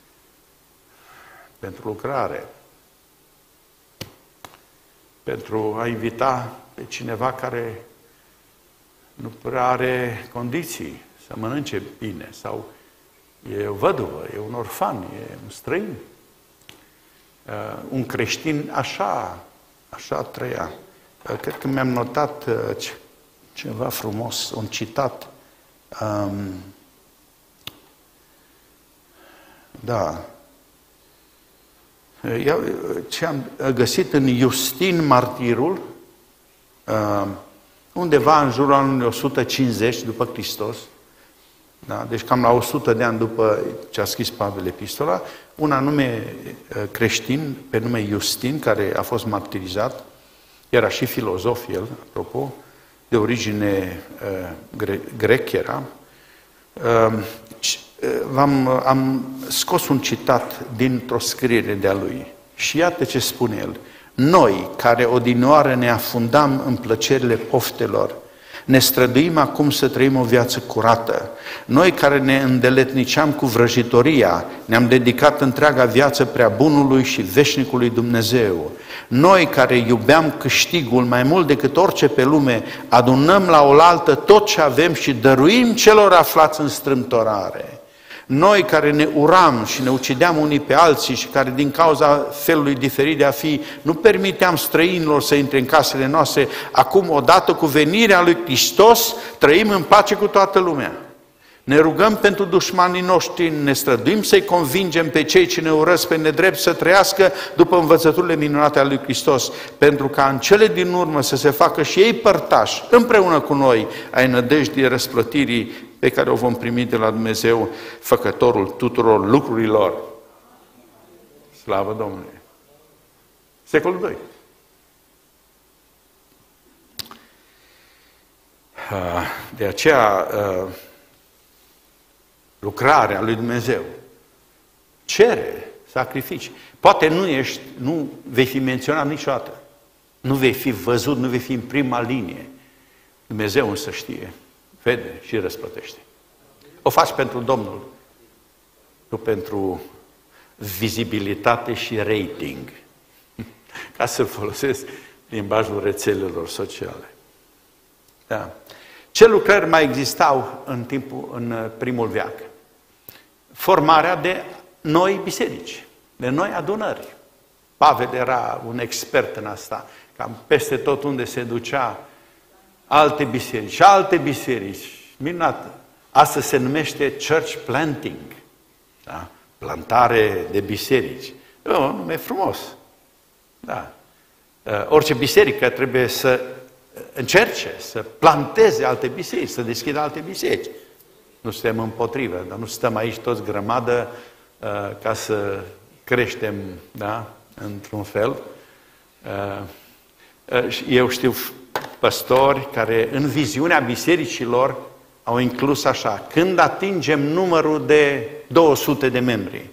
[SPEAKER 2] pentru lucrare? Pentru a invita pe cineva care nu prea are condiții să mănânce bine, sau e o văduvă, e un orfan, e un străin. Uh, un creștin așa, așa trăia. Uh, cred că mi-am notat uh, ceva frumos, un citat. Um, da. Eu, ce am găsit în Justin Martirul, uh, undeva în jurul anului o sută cincizeci după Hristos, da? Deci cam la o sută de ani după ce a scris Pavel epistola, un anume creștin, pe nume Justin, care a fost martirizat, era și filozof el, apropo, de origine uh, gre- grec era. Uh, am am scos un citat dintr-o scriere de-a lui și iată ce spune el. Noi, care odinioară ne afundam în plăcerile poftelor, ne străduim acum să trăim o viață curată. Noi care ne îndeletniceam cu vrăjitoria, ne-am dedicat întreaga viață prea bunului și veșnicului Dumnezeu. Noi care iubeam câștigul mai mult decât orice pe lume, adunăm la oaltă tot ce avem și dăruim celor aflați în strâmtorare. Noi care ne uram și ne ucideam unii pe alții și care din cauza felului diferit de a fi nu permiteam străinilor să intre în casele noastre, acum odată cu venirea lui Hristos trăim în pace cu toată lumea. Ne rugăm pentru dușmanii noștri, ne străduim să-i convingem pe cei ce ne urăsc pe nedrept să trăiască după învățăturile minunate ale lui Hristos, pentru ca în cele din urmă să se facă și ei părtași împreună cu noi ai nădejdii răsplătirii pe care o vom primi de la Dumnezeu, făcătorul tuturor lucrurilor. Slavă Domnului! Secolul doi. De aceea, lucrarea lui Dumnezeu cere sacrificii. Poate nu ești, nu vei fi menționat niciodată. Nu vei fi văzut, nu vei fi în prima linie. Dumnezeu însă știe, vede și răsplătește. O faci pentru Domnul, nu pentru vizibilitate și rating, ca să folosesc limbajul rețelelor sociale. Da. Ce lucrări mai existau în timpul, în primul veac? Formarea de noi biserici, de noi adunări. Pavel era un expert în asta, cam peste tot unde se ducea, alte biserici, alte biserici, minunat. Asta se numește church planting, da? Plantare de biserici. E un nume frumos. Da. Orice biserică trebuie să încerce să planteze alte biserici, să deschidă alte biserici. Nu suntem împotrivă, dar nu stăm aici toți grămadă uh, ca să creștem, da, într-un fel. Uh, uh, eu știu păstori care în viziunea bisericilor au inclus așa, când atingem numărul de două sute de membri,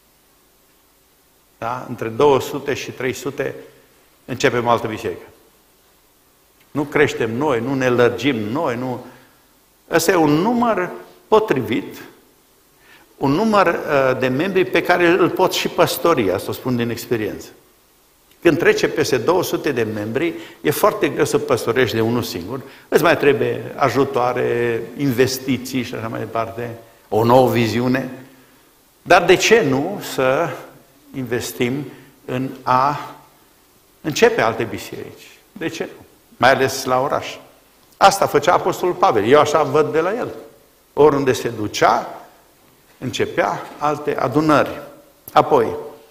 [SPEAKER 2] da, între două sute și trei sute începem o altă biserică. Nu creștem noi, nu ne lărgim noi, nu... Ăsta e un număr potrivit, un număr uh, de membri pe care îl pot și păstori, asta o spun din experiență. Când trece peste două sute de membri, e foarte greu să păstorești de unul singur. Îți mai trebuie ajutoare, investiții și așa mai departe, o nouă viziune. Dar de ce nu să investim în a începe alte biserici? De ce nu? Mai ales la oraș. Asta făcea Apostolul Pavel. Eu așa văd de la el. Oriunde se ducea, începea alte adunări. Apoi,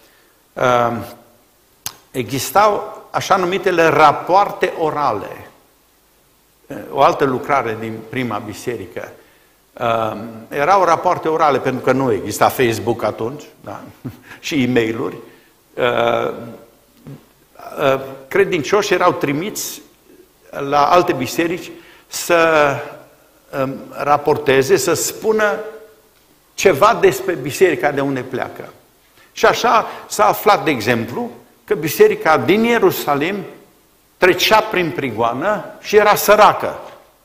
[SPEAKER 2] existau așa numitele rapoarte orale. O altă lucrare din prima biserică. Erau rapoarte orale, pentru că nu exista Facebook atunci, da? Și e-mail-uri. credincioși erau trimiți la alte biserici să raporteze, să spună ceva despre biserica de unde pleacă. Și așa s-a aflat, de exemplu, că biserica din Ierusalim trecea prin prigoană și era săracă.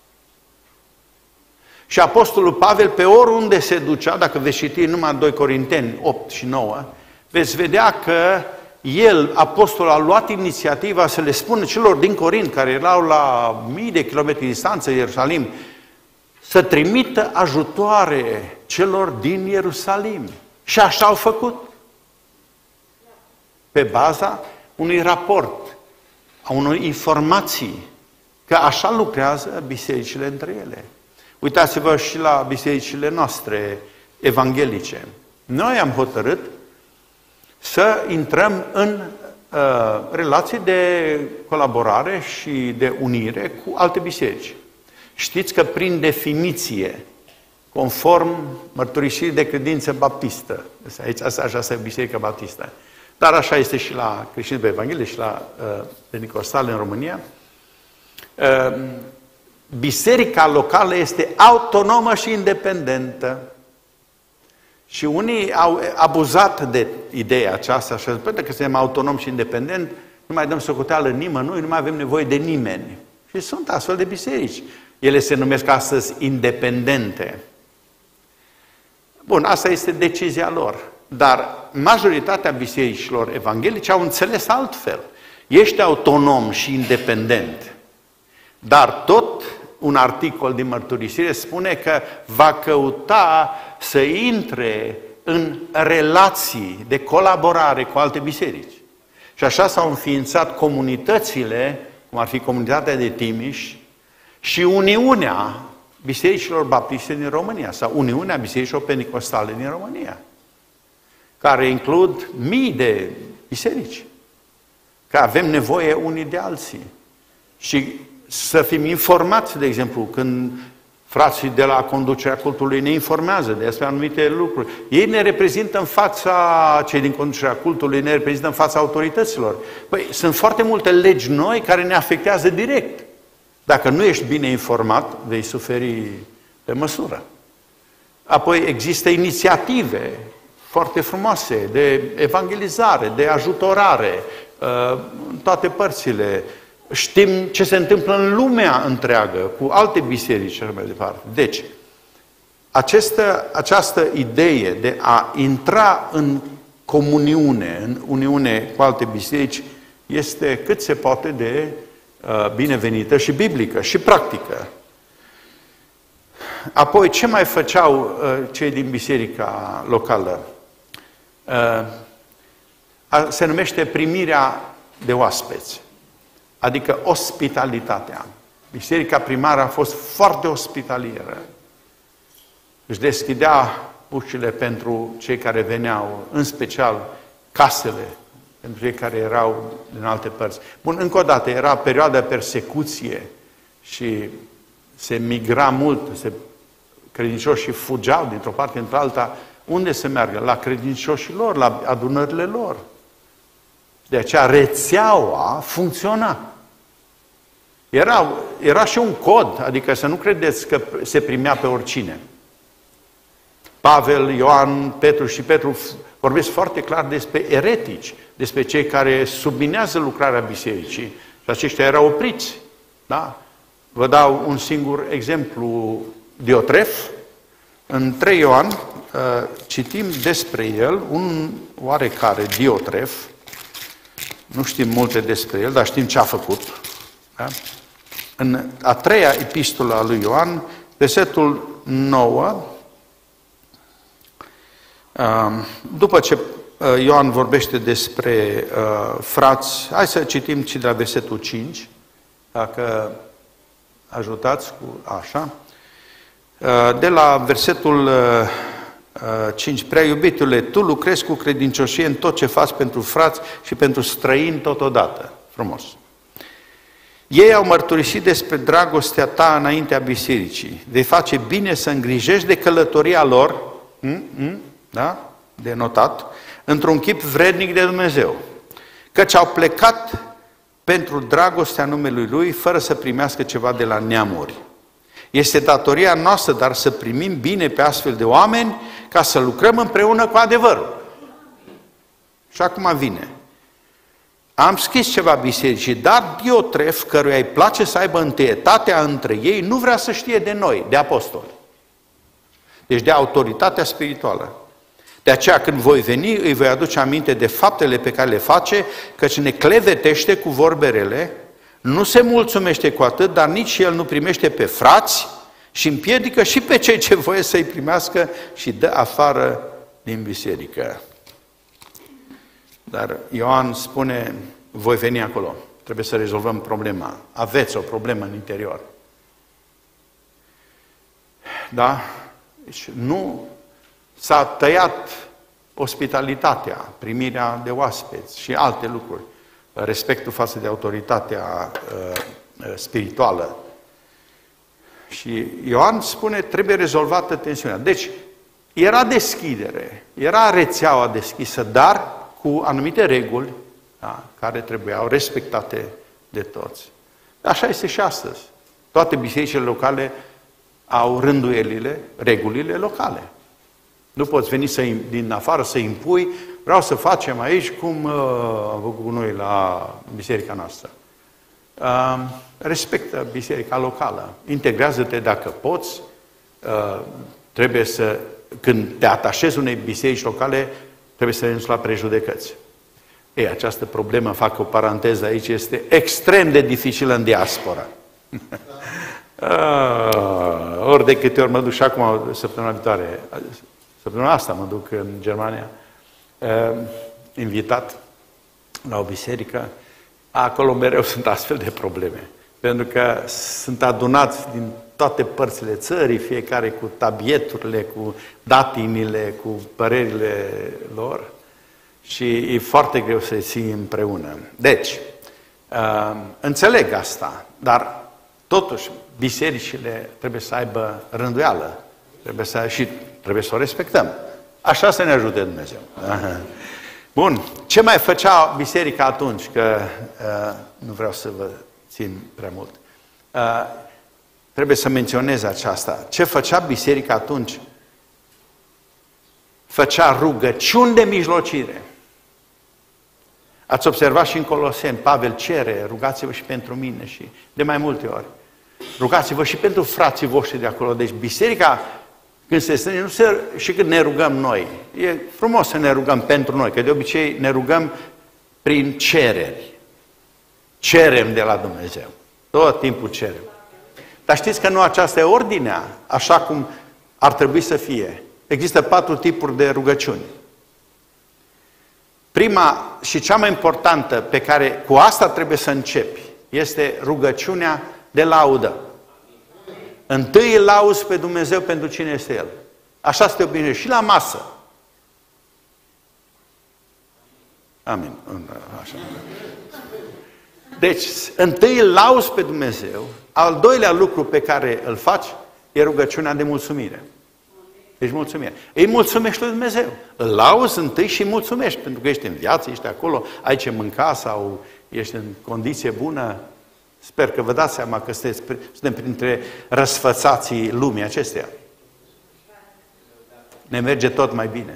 [SPEAKER 2] Și Apostolul Pavel, pe oriunde se ducea, dacă veți citi numai doi Corinteni opt și nouă, veți vedea că el, apostolul, a luat inițiativa să le spună celor din Corint, care erau la mii de kilometri distanță de Ierusalim, să trimită ajutoare celor din Ierusalim. Și așa au făcut. Pe baza unui raport, a unor informații, că așa lucrează bisericile între ele. Uitați-vă și la bisericile noastre evanghelice. Noi am hotărât să intrăm în uh, relații de colaborare și de unire cu alte biserici. Știți că prin definiție, conform mărturisirii de credință baptistă, aici asta așa este Biserica Baptistă, dar așa este și la creștini pe Evanghelie și la uh, Pentecostale în România, uh, biserica locală este autonomă și independentă. Și unii au abuzat de ideea aceasta și au zis, pentru că suntem autonom și independent, nu mai dăm socoteală nimănui, nu mai avem nevoie de nimeni. Și sunt astfel de biserici. Ele se numesc astăzi independente. Bun, asta este decizia lor. Dar majoritatea bisericilor evanghelice au înțeles altfel. Ești autonom și independent, dar tot un articol din mărturisire spune că va căuta să intre în relații de colaborare cu alte biserici. Și așa s-au înființat comunitățile, cum ar fi comunitatea de Timiș și Uniunea Bisericilor Baptiste din România sau Uniunea Bisericilor Pentecostale din România, care includ mii de biserici, că avem nevoie unii de alții. Și să fim informați, de exemplu, când frații de la conducerea cultului ne informează despre anumite lucruri. Ei ne reprezintă în fața, cei din conducerea cultului ne reprezintă în fața autorităților. Păi, sunt foarte multe legi noi care ne afectează direct. Dacă nu ești bine informat, vei suferi pe măsură. Apoi există inițiative foarte frumoase de evangelizare, de ajutorare în toate părțile. Știm ce se întâmplă în lumea întreagă, cu alte biserici și așa mai departe. Deci, această, această idee de a intra în comuniune, în uniune cu alte biserici, este cât se poate de uh, binevenită și biblică și practică. Apoi, ce mai făceau uh, cei din biserica locală? Uh, a, se numește primirea de oaspeți. Adică ospitalitatea. Biserica primară a fost foarte ospitalieră. Își deschidea ușile pentru cei care veneau, în special casele, pentru cei care erau din alte părți. Bun, încă o dată, era perioada de persecuție și se migra mult, se, credincioșii fugeau dintr-o parte într-alta. Unde se meargă? La credincioșii lor, la adunările lor. De aceea rețeaua funcționa. Era, era și un cod, adică să nu credeți că se primea pe oricine. Pavel, Ioan, Petru și Petru vorbesc foarte clar despre eretici, despre cei care subminează lucrarea bisericii. Și aceștia erau opriți. Da? Vă dau un singur exemplu, Diotref. În trei Ioan citim despre el, un oarecare Diotref. Nu știm multe despre el, dar știm ce a făcut. Da? În a treia epistolă a lui Ioan, versetul nouă, după ce Ioan vorbește despre frați, hai să citim și de la versetul cinci, dacă ajutați cu așa. De la versetul cinci, prea iubitule, tu lucrezi cu credincioșie în tot ce faci pentru frați și pentru străini totodată. Frumos. Ei au mărturisit despre dragostea ta înaintea bisericii. Vei face bine să îngrijești de călătoria lor, da? De notat, într-un chip vrednic de Dumnezeu. Căci au plecat pentru dragostea numelui Lui, fără să primească ceva de la neamuri. Este datoria noastră, dar să primim bine pe astfel de oameni, ca să lucrăm împreună cu adevărul. Și acum vine. Am scris ceva bisericii, dar Diotref, căruia îi place să aibă întâietatea între ei, nu vrea să știe de noi, de apostoli. Deci de autoritatea spirituală. De aceea când voi veni, îi voi aduce aminte de faptele pe care le face, căci ne clevetește cu vorbe rele, nu se mulțumește cu atât, dar nici el nu primește pe frați și împiedică și pe cei ce voie să-i primească și dă afară din biserică. Dar Ioan spune, voi veni acolo, trebuie să rezolvăm problema. Aveți o problemă în interior. Da? Deci nu s-a tăiat ospitalitatea, primirea de oaspeți și alte lucruri, respectul față de autoritatea uh, spirituală. Și Ioan spune, trebuie rezolvată tensiunea. Deci, era deschidere, era rețeaua deschisă, dar cu anumite reguli, da, care trebuiau respectate de toți. Așa este și astăzi. Toate bisericile locale au rânduielile, regulile locale. Nu poți veni să, din afară să impui, vreau să facem aici cum uh, am făcut noi la biserica noastră. Uh, respectă biserica locală. Integrează-te dacă poți. Uh, trebuie să, când te atașezi unei biserici locale, trebuie să renunți la prejudecăți. Ei, această problemă, fac o paranteză aici, este extrem de dificilă în diaspora. uh, ori de câte ori mă duc și acum, săptămâna viitoare, săptămâna asta mă duc în Germania, uh, invitat la o biserică, acolo mereu sunt astfel de probleme. Pentru că sunt adunați din toate părțile țării, fiecare cu tabieturile, cu datinile, cu părerile lor și e foarte greu să-i ții împreună. Deci, uh, înțeleg asta, dar totuși bisericile trebuie să aibă rânduială, trebuie să, și trebuie să o respectăm. Așa să ne ajute Dumnezeu. Aha. Bun, ce mai făcea biserica atunci? Că uh, nu vreau să vă țin prea mult. Uh, trebuie să menționez aceasta. Ce făcea biserica atunci? Făcea rugăciuni de mijlocire. Ați observat și în Coloseni, Pavel cere, rugați-vă și pentru mine și de mai multe ori. Rugați-vă și pentru frații voștri de acolo. Deci biserica, când se strânge, nu se, și când ne rugăm noi, e frumos să ne rugăm pentru noi, că de obicei ne rugăm prin cereri. Cerem de la Dumnezeu. Tot timpul cerem. Dar știți că nu aceasta e ordinea, așa cum ar trebui să fie. Există patru tipuri de rugăciuni. Prima și cea mai importantă pe care cu asta trebuie să începi este rugăciunea de laudă. Întâi îl lauzi pe Dumnezeu pentru cine este El. Așa se obișnuiește și la masă. Amin. Așa. Deci, întâi îl lauzi pe Dumnezeu, al doilea lucru pe care îl faci e rugăciunea de mulțumire. Deci mulțumire. Îi mulțumești lui Dumnezeu. Îl lauzi întâi și mulțumești, pentru că ești în viață, ești acolo, ai ce mânca sau ești în condiție bună. Sper că vă dați seama că sunteți, suntem printre răsfățații lumii acesteia. Ne merge tot mai bine.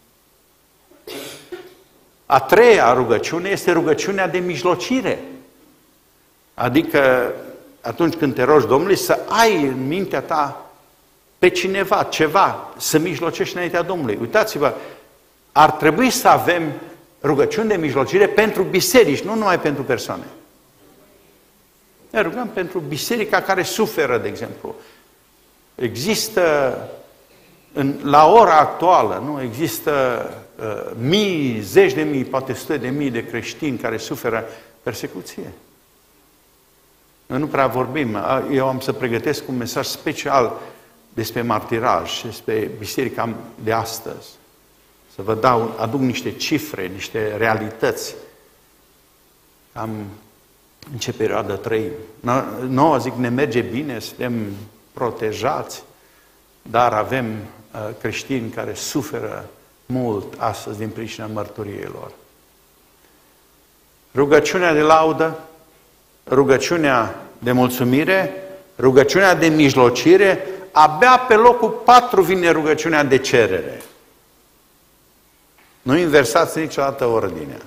[SPEAKER 2] A treia rugăciune este rugăciunea de mijlocire. Adică atunci când te rogi Domnului să ai în mintea ta pe cineva, ceva, să mijlocești înaintea Domnului. Uitați-vă, ar trebui să avem rugăciuni de mijlocire pentru biserici, nu numai pentru persoane. Ne rugăm pentru biserica care suferă, de exemplu. Există, în, la ora actuală, nu există uh, mii, zeci de mii, poate sute de mii de creștini care suferă persecuție. Noi nu prea vorbim. Eu am să pregătesc un mesaj special despre martiraj, despre biserica de astăzi. Să vă dau, aduc niște cifre, niște realități. Am în ce perioadă trăim. Nouă, zic, ne merge bine, suntem protejați, dar avem uh, creștini care suferă mult astăzi din pricina mărturiei lor. Rugăciunea de laudă rugăciunea de mulțumire, rugăciunea de mijlocire, abia pe locul patru vine rugăciunea de cerere. Nu inversați niciodată ordinea.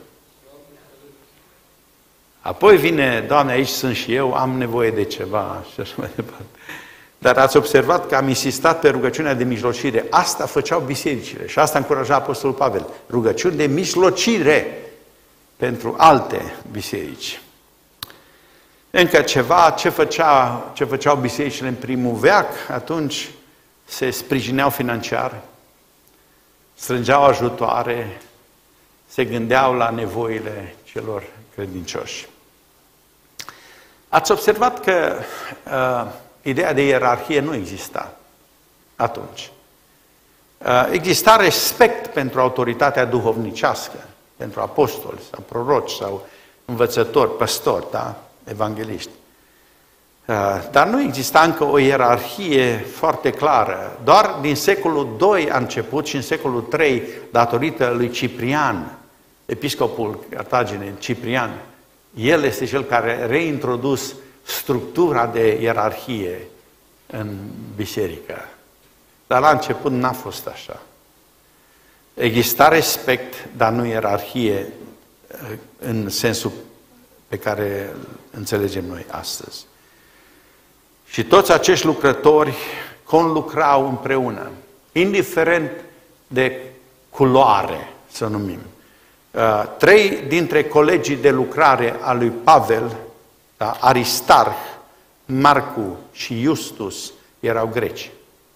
[SPEAKER 2] Apoi vine, Doamne, aici sunt și eu, am nevoie de ceva și așa mai departe. Dar ați observat că am insistat pe rugăciunea de mijlocire. Asta făceau bisericile și asta încuraja Apostolul Pavel. Rugăciuni de mijlocire pentru alte biserici. Încă ceva, ce, făcea, ce făceau bisericile în primul veac, atunci se sprijineau financiar, strângeau ajutoare, se gândeau la nevoile celor credincioși. Ați observat că uh, ideea de ierarhie nu exista atunci. Uh, exista respect pentru autoritatea duhovnicească, pentru apostoli sau proroci sau învățători, păstori, da? Evangeliști. Uh, dar nu exista încă o ierarhie foarte clară. Doar din secolul doi a început și în secolul trei, datorită lui Ciprian, episcopul Cartaginei, Ciprian, el este cel care a reintrodus structura de ierarhie în biserică. Dar la început n-a fost așa. Exista respect, dar nu ierarhie în sensul pe care înțelegem noi astăzi. Și toți acești lucrători conlucrau împreună, indiferent de culoare, să numim. Uh, trei dintre colegii de lucrare a lui Pavel, da, Aristarh, Marcu și Justus, erau greci.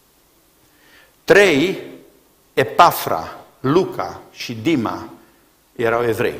[SPEAKER 2] Trei, Epafra, Luca și Dima, erau evrei.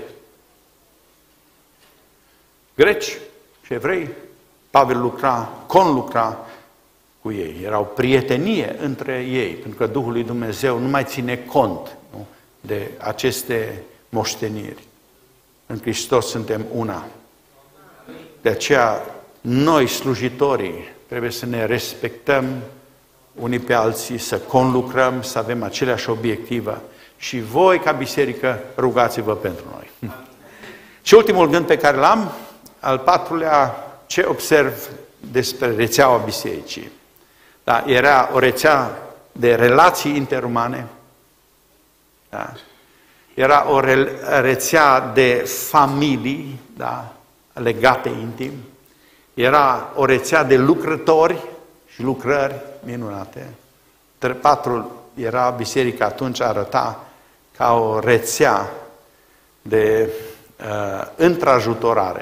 [SPEAKER 2] Greci și evrei, Pavel lucra, conlucra cu ei. Era o prietenie între ei, pentru că Duhul lui Dumnezeu nu mai ține cont, nu, de aceste moșteniri. În Hristos suntem una. De aceea, noi, slujitorii, trebuie să ne respectăm unii pe alții, să conlucrăm, să avem aceleași obiective. Și voi, ca biserică, rugați-vă pentru noi. Și ultimul gând pe care l-am, al patrulea, ce observ despre rețeaua bisericii. Da, era o rețea de relații interumane, da? Era o rețea de familii, da, legate intim, era o rețea de lucrători și lucrări minunate. Patru era biserica atunci, arăta ca o rețea de uh, întrajutorare.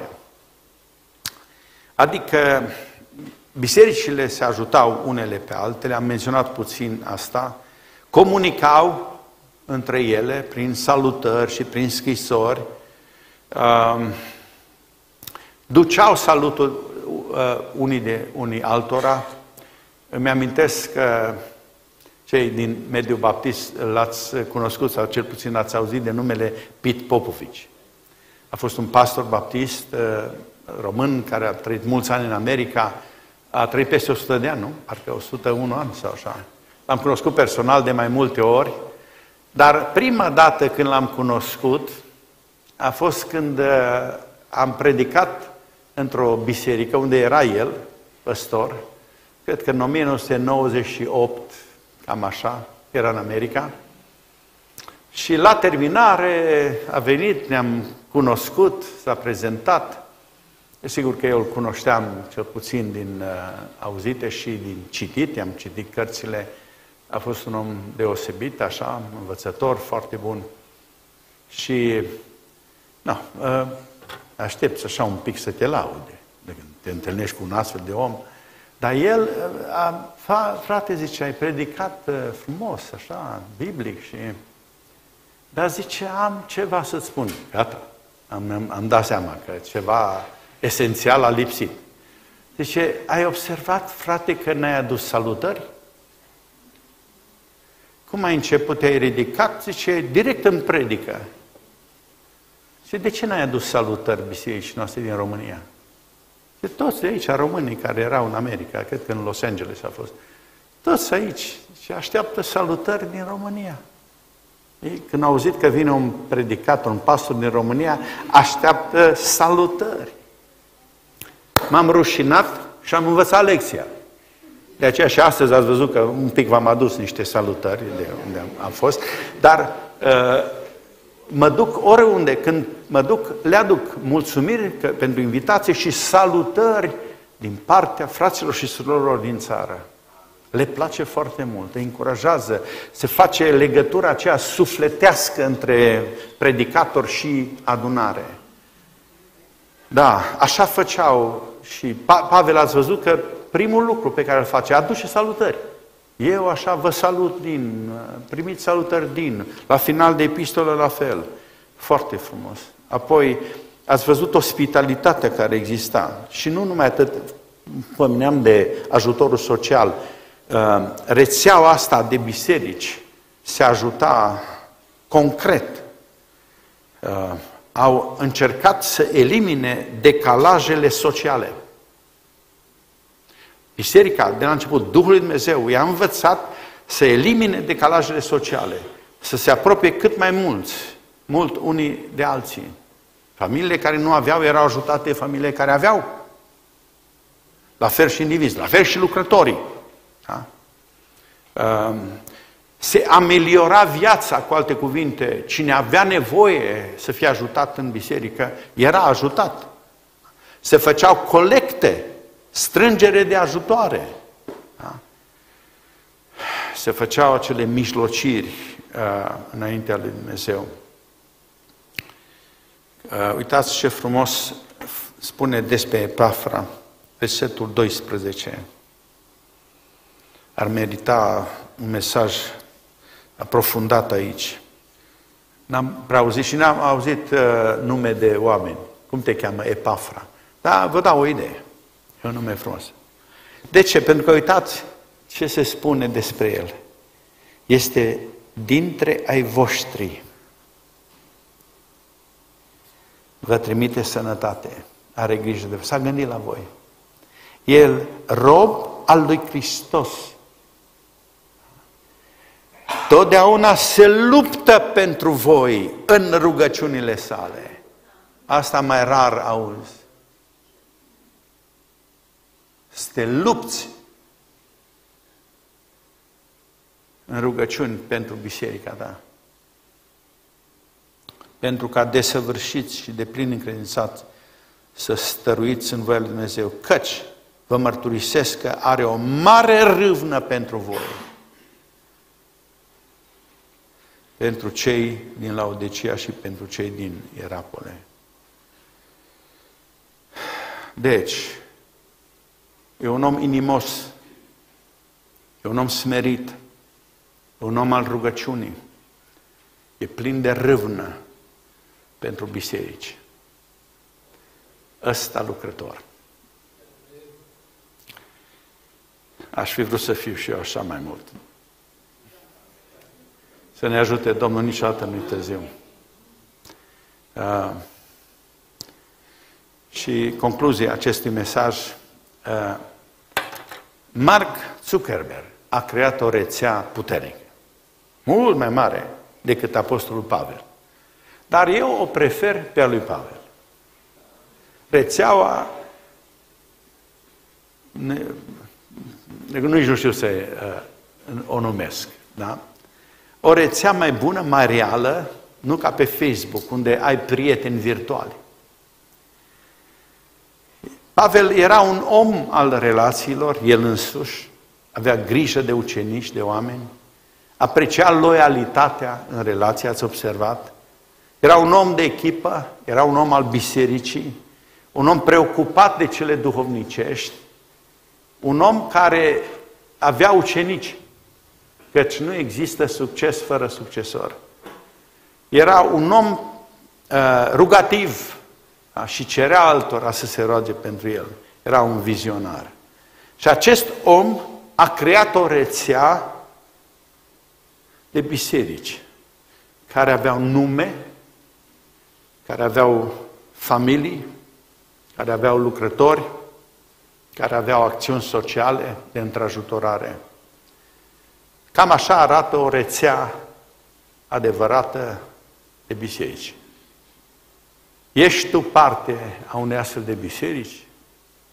[SPEAKER 2] Adică bisericile se ajutau unele pe altele, am menționat puțin asta, comunicau între ele prin salutări și prin scrisori, uh, duceau salutul uh, unii de unii altora. Îmi amintesc că cei din mediul baptist l-ați cunoscut sau cel puțin l-ați auzit de numele Pete Popovici. A fost un pastor baptist uh, român care a trăit mulți ani în America, a trăit peste o sută de ani, nu? Parcă o sută unu ani sau așa. L-am cunoscut personal de mai multe ori, dar prima dată când l-am cunoscut a fost când uh, am predicat într-o biserică unde era el, păstor, cred că în o mie nouă sute nouăzeci și opt, cam așa, era în America. Și la terminare a venit, ne-am cunoscut, s-a prezentat. E sigur că eu îl cunoșteam cel puțin din uh, auzite și din citit, i-am citit cărțile. A fost un om deosebit, așa, învățător, foarte bun. Și, nu, uh, aștepți așa un pic să te laude, de când te întâlnești cu un astfel de om. Dar el, a, frate, zice, ai predicat frumos, așa, biblic și... Dar zice, am ceva să-ți spun. Gata, am, am dat seama că ceva esențial a lipsit. Zice, ai observat, frate, că n-ai adus salutări? Cum ai început, te-ai ridicat? Zice, direct în predică. Zice, de ce n-ai adus salutări bisericii noastre din România? De toți de aici, românii care erau în America, cred că în Los Angeles a fost, toți aici și așteaptă salutări din România. Ei, când au auzit că vine un predicator, un pastor din România, așteaptă salutări. m-am rușinat și am învățat lecția. De aceea și astăzi ați văzut că un pic v-am adus niște salutări de unde am, am fost, dar uh, mă duc oriunde, când mă duc, le aduc mulțumiri că, pentru invitație și salutări din partea fraților și surorilor din țară. Le place foarte mult, îi încurajează, se face legătura aceea sufletească între predicator și adunare. Da, așa făceau și Pavel, ați văzut că primul lucru pe care îl face, aduce salutări. Eu așa vă salut din, primiți salutări din, la final de epistolă la fel. Foarte frumos. Apoi, ați văzut ospitalitatea care exista. Și nu numai atât, pomeneam de ajutorul social, rețeaua asta de biserici se ajuta concret. Au încercat să elimine decalajele sociale. Biserica, de la început, Duhul lui Dumnezeu i-a învățat să elimine decalajele sociale, să se apropie cât mai mulți, mult unii de alții. Familiile care nu aveau erau ajutate de familiile care aveau. La fel și indivizi, la fel și lucrătorii. Da? Se ameliora viața, cu alte cuvinte, cine avea nevoie să fie ajutat în biserică, era ajutat. Se făceau colecte, strângere de ajutoare. Da? Se făceau acele mijlociri uh, înaintea lui Dumnezeu. Uh, uitați ce frumos spune despre Epafra, versetul doisprezece. Ar merita un mesaj aprofundat aici. N-am prea auzit și n-am auzit uh, nume de oameni. Cum te cheamă? Epafra. Dar vă dau o idee. E un nume frumos. De ce? Pentru că uitați ce se spune despre el. Este dintre ai voștri. Vă trimite sănătate. Are grijă de voi. S-a gândit la voi. El, rob al lui Hristos. Totdeauna se luptă pentru voi în rugăciunile sale. Asta mai rar auzi. Să te lupți în rugăciuni pentru biserica ta. Pentru ca desăvârșiți și de plin încredințați să stăruiți în voia lui Dumnezeu. Căci vă mărturisesc că are o mare râvnă pentru voi. Pentru cei din Laodicea și pentru cei din Ierapole. Deci, e un om inimos, e un om smerit, e un om al rugăciunii, e plin de râvnă pentru biserici. Ăsta lucrător. Aș fi vrut să fiu și eu așa mai mult. Să ne ajute Domnul, niciodată nu-i târziu. Uh, și concluzia acestui mesaj, uh, Mark Zuckerberg a creat o rețea puternică, mult mai mare decât Apostolul Pavel. Dar eu o prefer pe a lui Pavel. Rețeaua, nu știu să uh, o numesc, da? O rețea mai bună, mai reală, nu ca pe Facebook, unde ai prieteni virtuali. Pavel era un om al relațiilor, el însuși, avea grijă de ucenici, de oameni, aprecia loialitatea în relație, ați observat. Era un om de echipă, era un om al bisericii, un om preocupat de cele duhovnicești, un om care avea ucenici, căci nu există succes fără succesor. Era un om uh, rugativ, da, și cerea altora să se roage pentru el. Era un vizionar. Și acest om a creat o rețea de biserici care aveau nume, care aveau familii, care aveau lucrători, care aveau acțiuni sociale de întrajutorare. Cam așa arată o rețea adevărată de biserici. Ești tu parte a unei astfel de biserici?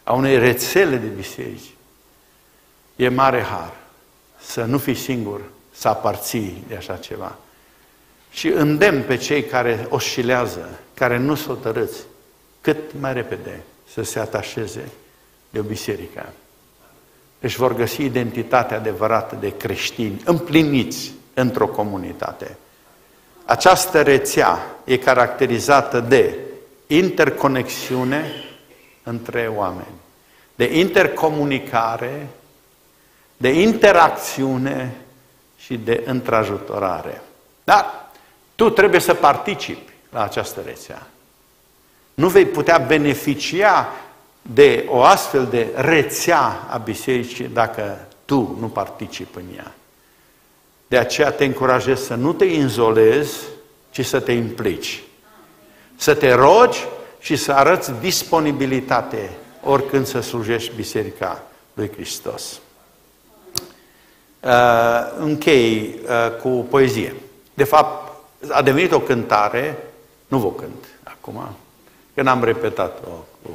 [SPEAKER 2] a unei rețele de biserici, e mare har să nu fii singur, să aparții de așa ceva. Și îndemn pe cei care oscilează, care nu s-o hotărâți, cât mai repede să se atașeze de o biserică. Își vor găsi identitatea adevărată de creștini, împliniți într-o comunitate. Această rețea e caracterizată de interconexiune între oameni, de intercomunicare, de interacțiune și de întrajutorare. Dar tu trebuie să participi la această rețea. Nu vei putea beneficia de o astfel de rețea a bisericii dacă tu nu participi în ea. De aceea te încurajez să nu te izolezi, ci să te implici. Să te rogi și să arăți disponibilitate oricând să slujești Biserica lui Hristos. Uh, închei uh, cu poezie. De fapt, a devenit o cântare, nu vă cânt acum, că n-am repetat-o cu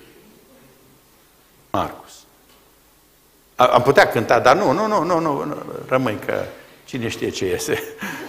[SPEAKER 2] Marcus. Am putea cânta, dar nu, nu, nu, nu, nu, nu rămâi că cine știe ce iese.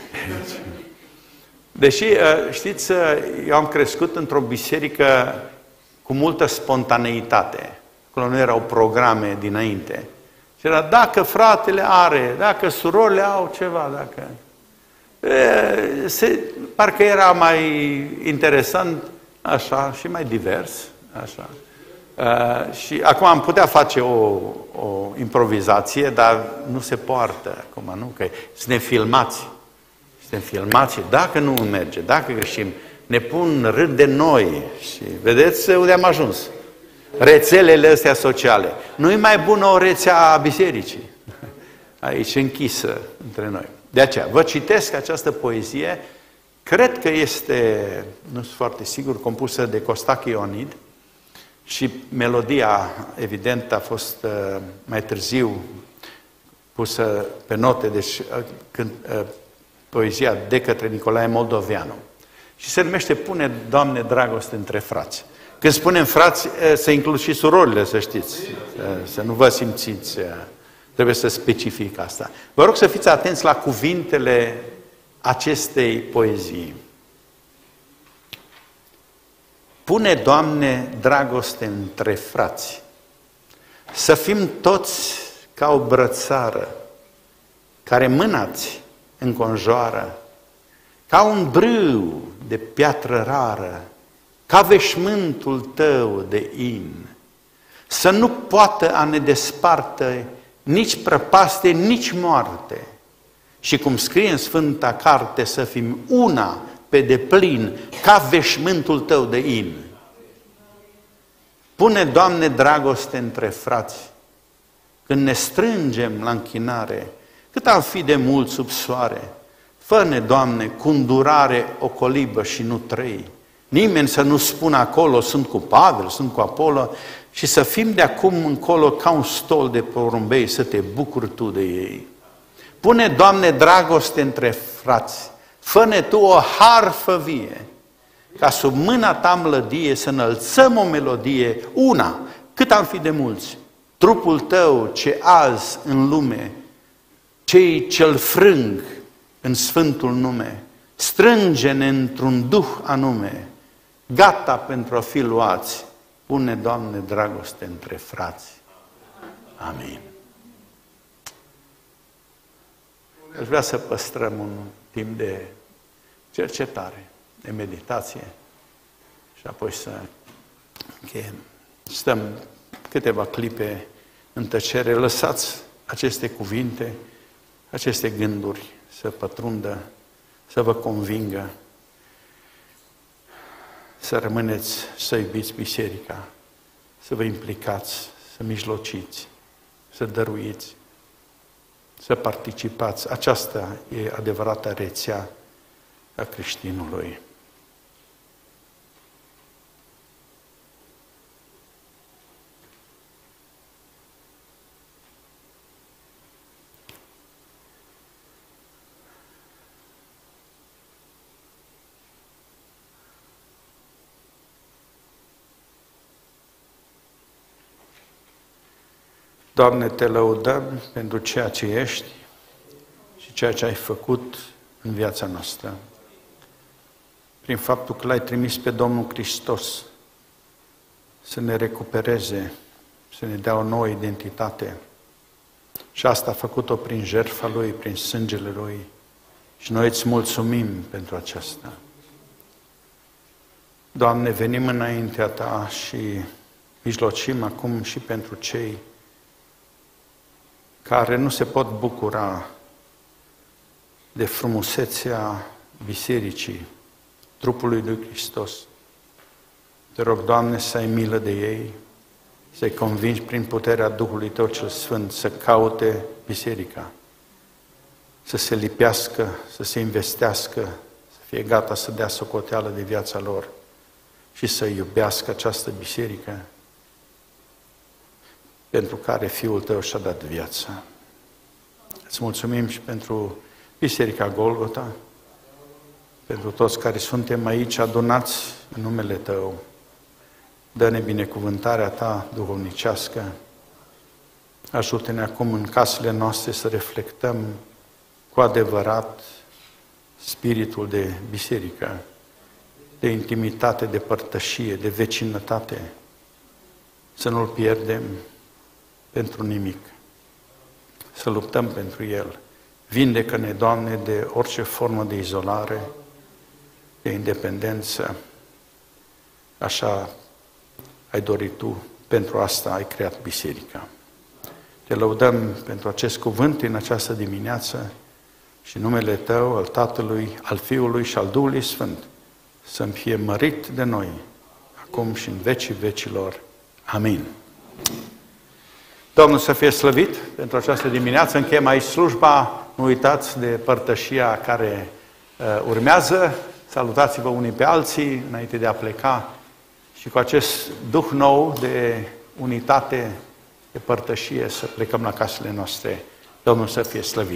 [SPEAKER 2] Deși, știți, eu am crescut într-o biserică cu multă spontaneitate. Acolo nu erau programe dinainte. Și era, dacă fratele are, dacă surorile au ceva, dacă... E, se, parcă era mai interesant, așa, și mai divers, așa. Uh, și acum am putea face o, o improvizație, dar nu se poartă acum, nu? Că suntem filmați. Suntem filmați, dacă nu merge, dacă greșim, ne pun râd de noi și vedeți unde am ajuns. Rețelele astea sociale. Nu-i mai bună o rețea a bisericii. Aici închisă între noi. De aceea, vă citesc această poezie, cred că este, nu sunt foarte sigur, compusă de Costache Ionid și melodia, evident, a fost uh, mai târziu pusă pe note, deci uh, când, uh, poezia de către Nicolae Moldoveanu. Și se numește Pune, Doamne, dragoste între frați. Când spunem frați, uh, se includ și surorile, să știți, uh, să nu vă simțiți... Uh, Trebuie să specific asta. Vă rog să fiți atenți la cuvintele acestei poezii. Pune, Doamne, dragoste între frați, să fim toți ca o brățară care mâna-ți înconjoară, ca un brâu de piatră rară, ca veșmântul tău de in, să nu poată a ne desparte nici prăpaste, nici moarte. Și cum scrie în Sfânta Carte, să fim una pe deplin, ca veșmântul tău de in. Pune, Doamne, dragoste între frați, când ne strângem la închinare, cât am fi de mult sub soare, fă-ne, Doamne, cu îndurare o colibă și nu trei. Nimeni să nu spună acolo, sunt cu Pavel, sunt cu Apollo, și să fim de acum încolo ca un stol de porumbei, să te bucuri tu de ei. Pune, Doamne, dragoste între frați, fă-ne tu o harfă vie, ca sub mâna ta mlădie să înălțăm o melodie, una, cât am fi de mulți, trupul tău ce azi în lume, cei ce-l frâng în sfântul nume, strânge-ne într-un duh anume, gata pentru a fi luați. Pune, Doamne, dragoste între frați. Amin. Aș vrea să păstrăm un timp de cercetare, de meditație și apoi să încheiem. Stăm câteva clipe în tăcere. Lăsați aceste cuvinte, aceste gânduri să pătrundă, să vă convingă, să rămâneți, să iubiți biserica, să vă implicați, să mijlociți, să dăruiți, să participați. Aceasta e adevărata rețea a creștinului. Doamne, Te lăudăm pentru ceea ce ești și ceea ce ai făcut în viața noastră. Prin faptul că L-ai trimis pe Domnul Hristos să ne recupereze, să ne dea o nouă identitate. Și asta a făcut-o prin jertfa Lui, prin sângele Lui. Și noi îți mulțumim pentru aceasta. Doamne, venim înaintea Ta și mijlocim acum și pentru cei care nu se pot bucura de frumusețea bisericii, trupului lui Hristos. Te rog, Doamne, să ai milă de ei, să-i convingi prin puterea Duhului Tău cel Sfânt să caute biserica, să se lipească, să se investească, să fie gata să dea socoteală de viața lor și să iubească această biserică pentru care Fiul Tău și-a dat viața. Îți mulțumim și pentru Biserica Golgota, pentru toți care suntem aici adunați în numele Tău. Dă-ne binecuvântarea Ta duhovnicească. Ajută-ne acum în casele noastre să reflectăm cu adevărat spiritul de biserică, de intimitate, de părtășie, de vecinătate. Să nu-l pierdem pentru nimic. Să luptăm pentru el. Vindecă-ne, Doamne, de orice formă de izolare, de independență. Așa ai dorit Tu, pentru asta ai creat biserica. Te lăudăm pentru acest cuvânt în această dimineață și numele Tău, al Tatălui, al Fiului și al Duhului Sfânt, să-mi fie mărit de noi, acum și în vecii vecilor. Amin. Domnul să fie slăvit pentru această dimineață. Încheiem aici slujba. Nu uitați de părtășia care uh, urmează. Salutați-vă unii pe alții înainte de a pleca și cu acest duh nou de unitate, de părtășie, să plecăm la casele noastre. Domnul să fie slăvit.